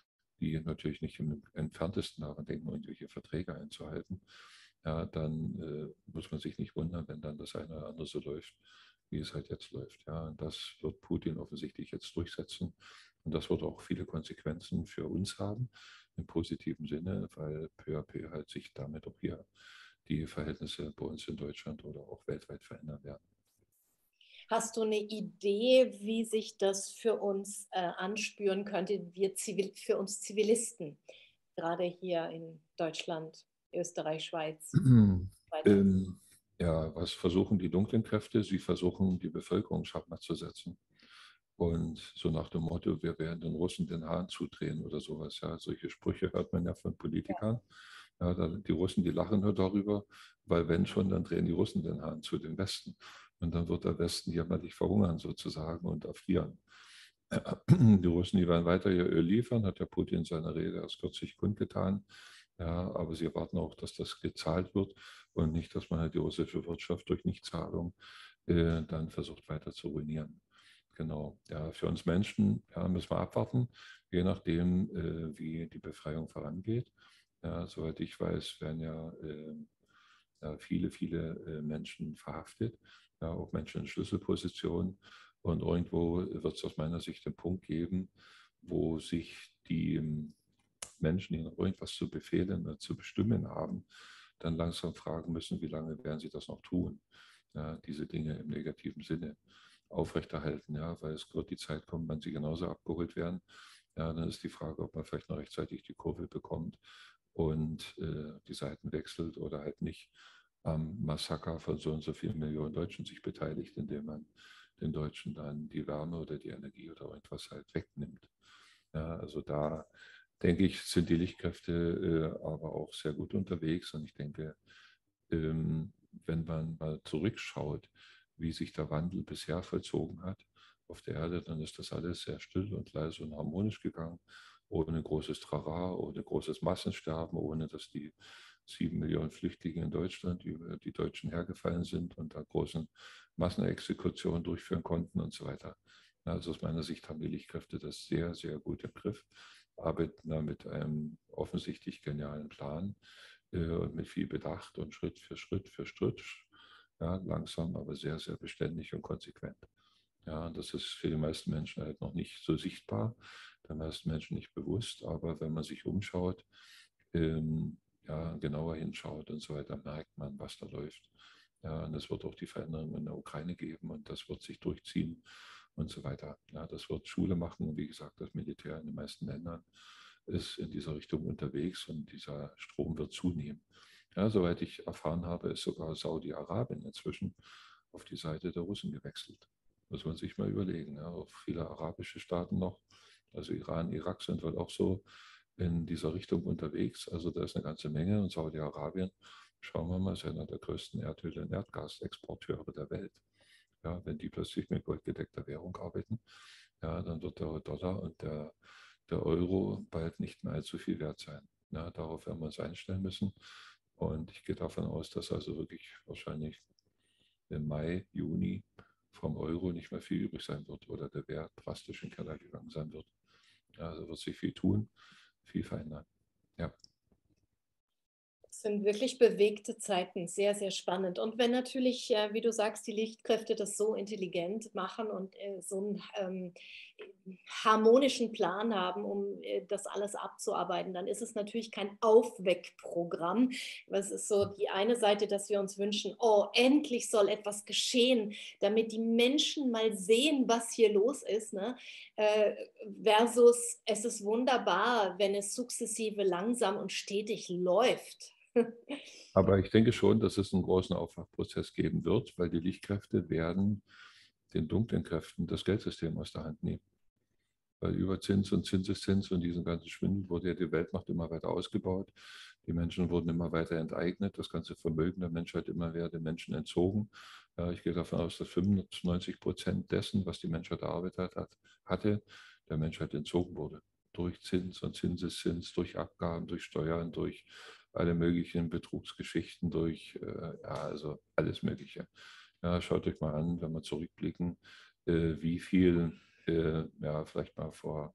die natürlich nicht im entferntesten daran denken, irgendwelche Verträge einzuhalten, ja, dann äh, muss man sich nicht wundern, wenn dann das eine oder andere so läuft, wie es halt jetzt läuft. Ja, und das wird Putin offensichtlich jetzt durchsetzen. Und das wird auch viele Konsequenzen für uns haben, im positiven Sinne, weil peu à peu halt sich damit auch hier die Verhältnisse bei uns in Deutschland oder auch weltweit verändern werden. Hast du eine Idee, wie sich das für uns äh, anspüren könnte, wir Zivil für uns Zivilisten, gerade hier in Deutschland, Österreich, Schweiz? Weiter. ähm, ja, was versuchen die dunklen Kräfte? Sie versuchen, die Bevölkerung schachmatt zu setzen. Und so nach dem Motto, wir werden den Russen den Hahn zudrehen oder sowas. Ja, solche Sprüche hört man ja von Politikern. Ja, die Russen, die lachen nur darüber, weil wenn schon, dann drehen die Russen den Hahn zu dem Westen. Und dann wird der Westen jämmerlich verhungern sozusagen und erfrieren. Die Russen, die werden weiter ihr Öl liefern, hat der Putin in seiner Rede erst kürzlich kundgetan. Ja, aber sie erwarten auch, dass das gezahlt wird und nicht, dass man halt die russische Wirtschaft durch Nichtzahlung äh, dann versucht weiter zu ruinieren. Genau, ja, für uns Menschen ja, müssen wir abwarten, je nachdem, äh, wie die Befreiung vorangeht. Ja, soweit ich weiß, werden ja, äh, ja viele, viele äh, Menschen verhaftet, ja, auch Menschen in Schlüsselpositionen. Und irgendwo wird es aus meiner Sicht den Punkt geben, wo sich die Menschen, die noch irgendwas zu befehlen oder zu bestimmen haben, dann langsam fragen müssen, wie lange werden sie das noch tun, ja, diese Dinge im negativen Sinne aufrechterhalten, ja, weil es wird die Zeit kommen, wann sie genauso abgeholt werden, ja, dann ist die Frage, ob man vielleicht noch rechtzeitig die Kurve bekommt und äh, die Seiten wechselt oder halt nicht am Massaker von so und so vielen Millionen Deutschen sich beteiligt, indem man den Deutschen dann die Wärme oder die Energie oder irgendwas halt wegnimmt. Ja, also da denke ich, sind die Lichtkräfte äh, aber auch sehr gut unterwegs und ich denke, ähm, wenn man mal zurückschaut, wie sich der Wandel bisher vollzogen hat auf der Erde, dann ist das alles sehr still und leise und harmonisch gegangen, ohne großes Trara, ohne großes Massensterben, ohne dass die sieben Millionen Flüchtlinge in Deutschland über die Deutschen hergefallen sind und da großen Massenexekutionen durchführen konnten und so weiter. Also aus meiner Sicht haben die Lichtkräfte das sehr, sehr gut im Griff, arbeiten da mit einem offensichtlich genialen Plan äh, und mit viel Bedacht und Schritt für Schritt für Schritt, ja, langsam, aber sehr, sehr beständig und konsequent. Ja, das ist für die meisten Menschen halt noch nicht so sichtbar, den meisten Menschen nicht bewusst, aber wenn man sich umschaut, ähm, ja, genauer hinschaut und so weiter, merkt man, was da läuft. Ja, und es wird auch die Veränderungen in der Ukraine geben und das wird sich durchziehen und so weiter. Ja, das wird Schule machen. Wie gesagt, das Militär in den meisten Ländern ist in dieser Richtung unterwegs und dieser Strom wird zunehmen. Ja, soweit ich erfahren habe, ist sogar Saudi-Arabien inzwischen auf die Seite der Russen gewechselt. Muss man sich mal überlegen. Ja, auch viele arabische Staaten noch, also Iran, Irak sind wohl auch so in dieser Richtung unterwegs. Also da ist eine ganze Menge und Saudi-Arabien, schauen wir mal, ist einer der größten Erdöl- und Erdgasexporteure der Welt. Ja, wenn die plötzlich mit goldgedeckter Währung arbeiten, ja, dann wird der Dollar und der, der Euro bald nicht mehr allzu viel wert sein. Ja, darauf werden wir uns einstellen müssen. Und ich gehe davon aus, dass also wirklich wahrscheinlich im Mai, Juni vom Euro nicht mehr viel übrig sein wird oder der Wert drastisch in den Keller gegangen sein wird. Ja, also wird sich viel tun, viel verändern. Ja. Es sind wirklich bewegte Zeiten, sehr, sehr spannend. Und wenn natürlich, äh, wie du sagst, die Lichtkräfte das so intelligent machen und äh, so einen ähm, harmonischen Plan haben, um äh, das alles abzuarbeiten, dann ist es natürlich kein Aufweckprogramm. Was ist so die eine Seite, dass wir uns wünschen, oh, endlich soll etwas geschehen, damit die Menschen mal sehen, was hier los ist, ne? Äh, versus es ist wunderbar, wenn es sukzessive, langsam und stetig läuft. Aber ich denke schon, dass es einen großen Aufwachprozess geben wird, weil die Lichtkräfte werden den dunklen Kräften das Geldsystem aus der Hand nehmen. Weil über Zins und Zinseszins und diesen ganzen Schwindel wurde ja die Weltmacht immer weiter ausgebaut. Die Menschen wurden immer weiter enteignet. Das ganze Vermögen der Menschheit immer mehr den Menschen entzogen. Ja, ich gehe davon aus, dass fünfundneunzig Prozent dessen, was die Menschheit erarbeitet hat, hatte, der Menschheit entzogen wurde. Durch Zins und Zinseszins, durch Abgaben, durch Steuern, durch alle möglichen Betrugsgeschichten, durch äh, ja, also alles Mögliche. Ja, schaut euch mal an, wenn wir zurückblicken, äh, wie viel äh, ja, vielleicht mal vor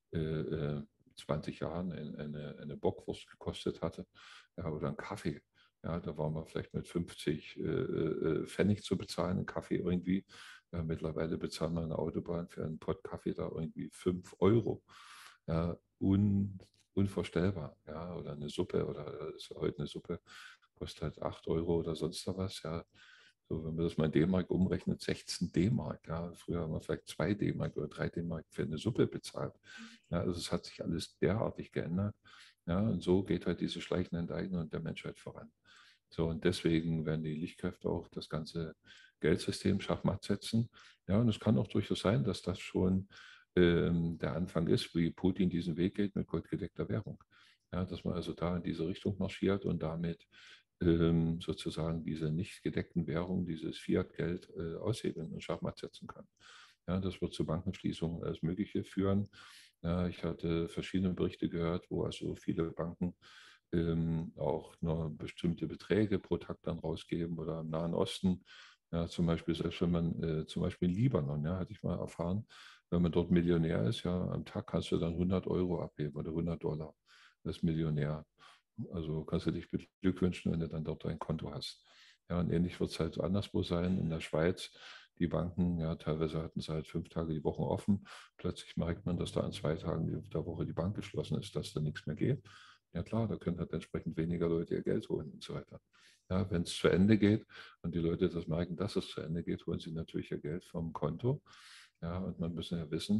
äh, zwanzig Jahren eine, eine Bockwurst gekostet hatte, ja, oder ein Kaffee. Ja, da waren wir vielleicht mit fünfzig äh, Pfennig zu bezahlen, einen Kaffee irgendwie. Ja, mittlerweile bezahlen wir eine Autobahn für einen Pott Kaffee da irgendwie fünf Euro. Ja, un, unvorstellbar. Ja, oder eine Suppe, oder ist heute eine Suppe, kostet halt acht Euro oder sonst was. Ja, so, wenn man das mal in D-Mark umrechnet, sechzehn D-Mark. Ja. Früher haben wir vielleicht zwei D-Mark oder drei D-Mark für eine Suppe bezahlt. Ja, also es hat sich alles derartig geändert. Ja, und so geht halt diese schleichende Enteignung der Menschheit voran. So, und deswegen werden die Lichtkräfte auch das ganze Geldsystem schachmatt setzen. Ja, und es kann auch durchaus sein, dass das schon ähm, der Anfang ist, wie Putin diesen Weg geht mit goldgedeckter Währung. Ja, dass man also da in diese Richtung marschiert und damit ähm, sozusagen diese nicht gedeckten Währungen, dieses Fiat-Geld äh, aushebeln und schachmatt setzen kann. Ja, das wird zu Bankenschließungen alles Mögliche führen. Ja, ich hatte verschiedene Berichte gehört, wo also viele Banken ähm, auch nur bestimmte Beträge pro Tag dann rausgeben oder im Nahen Osten. Ja, zum Beispiel, selbst wenn man, äh, zum Beispiel in Libanon, ja, hatte ich mal erfahren, wenn man dort Millionär ist, ja, am Tag kannst du dann hundert Euro abheben oder hundert Dollar als Millionär. Also kannst du dich beglückwünschen, wenn du dann dort ein Konto hast. Ja, und ähnlich wird es halt anderswo sein. In der Schweiz, die Banken, ja, teilweise hatten sie halt fünf Tage die Woche offen. Plötzlich merkt man, dass da an zwei Tagen der Woche die Bank geschlossen ist, dass da nichts mehr geht. Ja klar, da können halt entsprechend weniger Leute ihr Geld holen und so weiter. Ja, wenn es zu Ende geht und die Leute das merken, dass es zu Ende geht, holen sie natürlich ihr Geld vom Konto. Ja, und man muss ja wissen,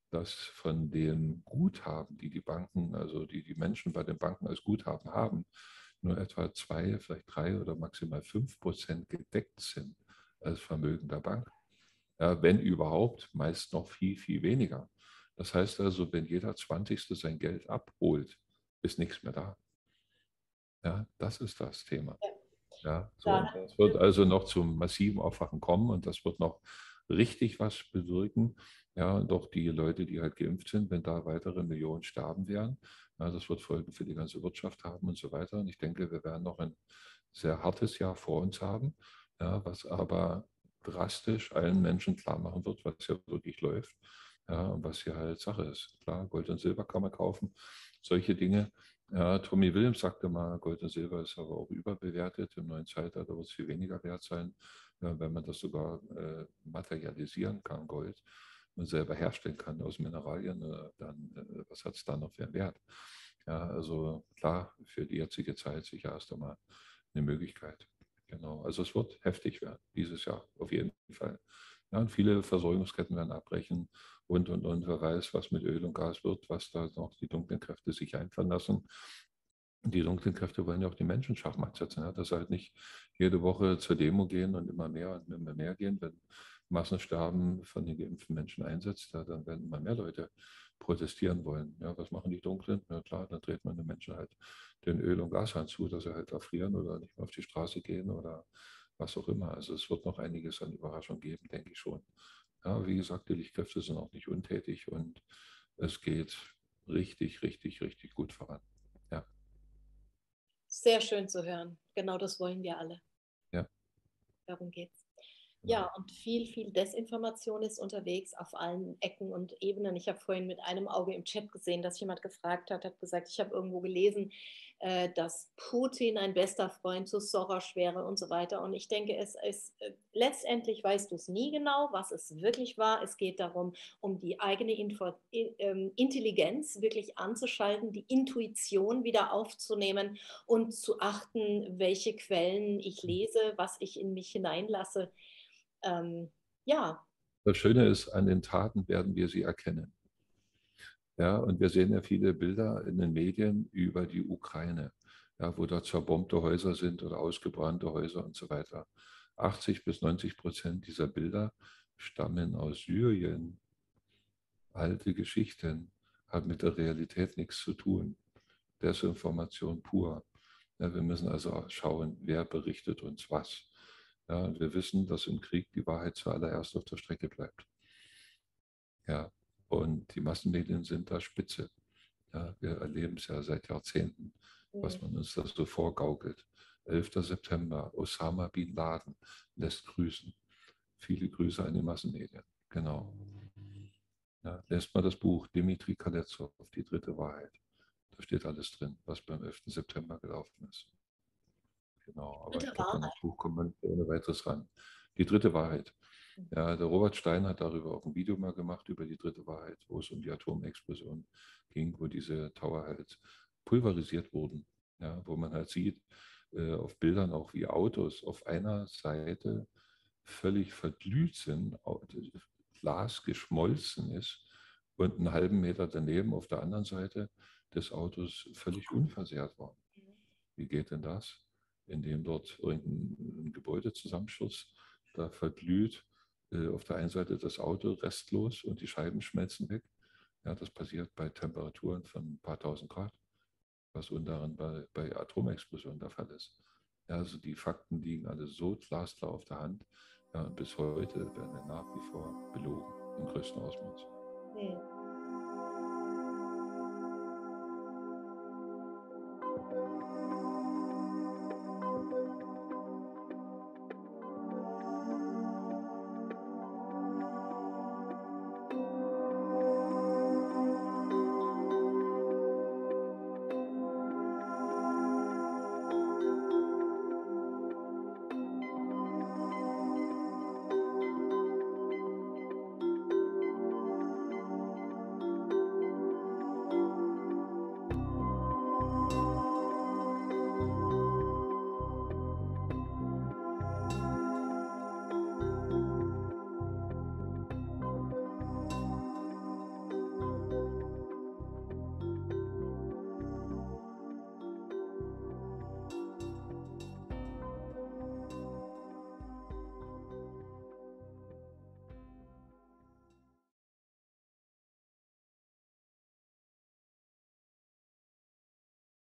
dass von den Guthaben, die die Banken, also die die Menschen bei den Banken als Guthaben haben, nur etwa zwei, vielleicht drei oder maximal fünf Prozent gedeckt sind als Vermögen der Bank. Ja, wenn überhaupt, meist noch viel, viel weniger. Das heißt also, wenn jeder Zwanzigste sein Geld abholt, ist nichts mehr da. Ja, das ist das Thema. Ja, so, und das wird also noch zum massiven Aufwachen kommen und das wird noch richtig was bewirken. Ja, und auch die Leute, die halt geimpft sind, wenn da weitere Millionen sterben werden, ja, das wird Folgen für die ganze Wirtschaft haben und so weiter. Und ich denke, wir werden noch ein sehr hartes Jahr vor uns haben, ja, was aber drastisch allen Menschen klar machen wird, was hier wirklich läuft, ja, und was hier halt Sache ist. Klar, Gold und Silber kann man kaufen, solche Dinge. Ja, Tommy Williams sagte mal, Gold und Silber ist aber auch überbewertet. Im neuen Zeitalter wird es viel weniger wert sein, ja, wenn man das sogar äh, materialisieren kann, Gold, und selber herstellen kann aus Mineralien, äh, dann äh, was hat es dann noch für einen Wert? Ja, also klar, für die jetzige Zeit sicher erst einmal eine Möglichkeit. Genau, also es wird heftig werden dieses Jahr, auf jeden Fall. Ja, und viele Versorgungsketten werden abbrechen und, und, und wer weiß, was mit Öl und Gas wird, was da noch die dunklen Kräfte sich einfallen lassen. Und die dunklen Kräfte wollen ja auch die Menschen schachmatt setzen. Ja? Dass halt nicht jede Woche zur Demo gehen und immer mehr und immer mehr gehen. Wenn Massensterben von den geimpften Menschen einsetzt, ja, dann werden immer mehr Leute protestieren wollen. Ja, was machen die Dunklen? Na klar, dann dreht man den Menschen halt den Öl- und Gashahn zu, dass sie halt erfrieren oder nicht mehr auf die Straße gehen oder was auch immer. Also es wird noch einiges an Überraschung geben, denke ich schon. Ja, wie gesagt, die Lichtkräfte sind auch nicht untätig und es geht richtig, richtig, richtig gut voran. Ja. Sehr schön zu hören. Genau das wollen wir alle. Ja, Darum geht's. genau. Ja, und viel, viel Desinformation ist unterwegs auf allen Ecken und Ebenen. Ich habe vorhin mit einem Auge im Chat gesehen, dass jemand gefragt hat, hat gesagt, ich habe irgendwo gelesen, äh, dass Putin ein bester Freund zu Soros wäre und so weiter. Und ich denke, es ist, äh, letztendlich weißt du es nie genau, was es wirklich war. Es geht darum, um die eigene Info, ähm, Intelligenz wirklich anzuschalten, die Intuition wieder aufzunehmen und zu achten, welche Quellen ich lese, was ich in mich hineinlasse. Ähm, ja. Das Schöne ist, an den Taten werden wir sie erkennen. Ja, und wir sehen ja viele Bilder in den Medien über die Ukraine, ja, wo da zerbombte Häuser sind oder ausgebrannte Häuser und so weiter. achtzig bis neunzig Prozent dieser Bilder stammen aus Syrien. Alte Geschichten haben mit der Realität nichts zu tun. Desinformation pur. Ja, wir müssen also schauen, wer berichtet uns was. Ja, und wir wissen, dass im Krieg die Wahrheit zuallererst auf der Strecke bleibt. Ja, und die Massenmedien sind da spitze. Ja, wir erleben es ja seit Jahrzehnten, was man uns da so vorgaukelt. elfter September, Osama Bin Laden lässt grüßen. Viele Grüße an die Massenmedien. Genau. Ja, lest mal das Buch Dmitri Kaletzov, Die dritte Wahrheit. Da steht alles drin, was beim elften September gelaufen ist. Genau, aber ich Dritte glaube, an das Wahrheit. Buch kommt man nicht ohne weiteres ran. Die dritte Wahrheit. Ja, der Robert Stein hat darüber auch ein Video mal gemacht, über die dritte Wahrheit, wo es um die Atomexplosion ging, wo diese Tower halt pulverisiert wurden. Ja, wo man halt sieht, äh, auf Bildern auch wie Autos auf einer Seite völlig verglüht sind, Glas geschmolzen ist und einen halben Meter daneben auf der anderen Seite des Autos völlig unversehrt war. Wie geht denn das? Indem dort irgendein Gebäude zusammenstürzt, da verglüht äh, auf der einen Seite das Auto restlos und die Scheiben schmelzen weg. Ja, das passiert bei Temperaturen von ein paar tausend Grad, was unter anderem bei, bei Atomexplosionen der Fall ist. Ja, also die Fakten liegen alle so glasklar auf der Hand. Ja, und bis heute werden wir nach wie vor belogen im größten Ausmaß. Hm.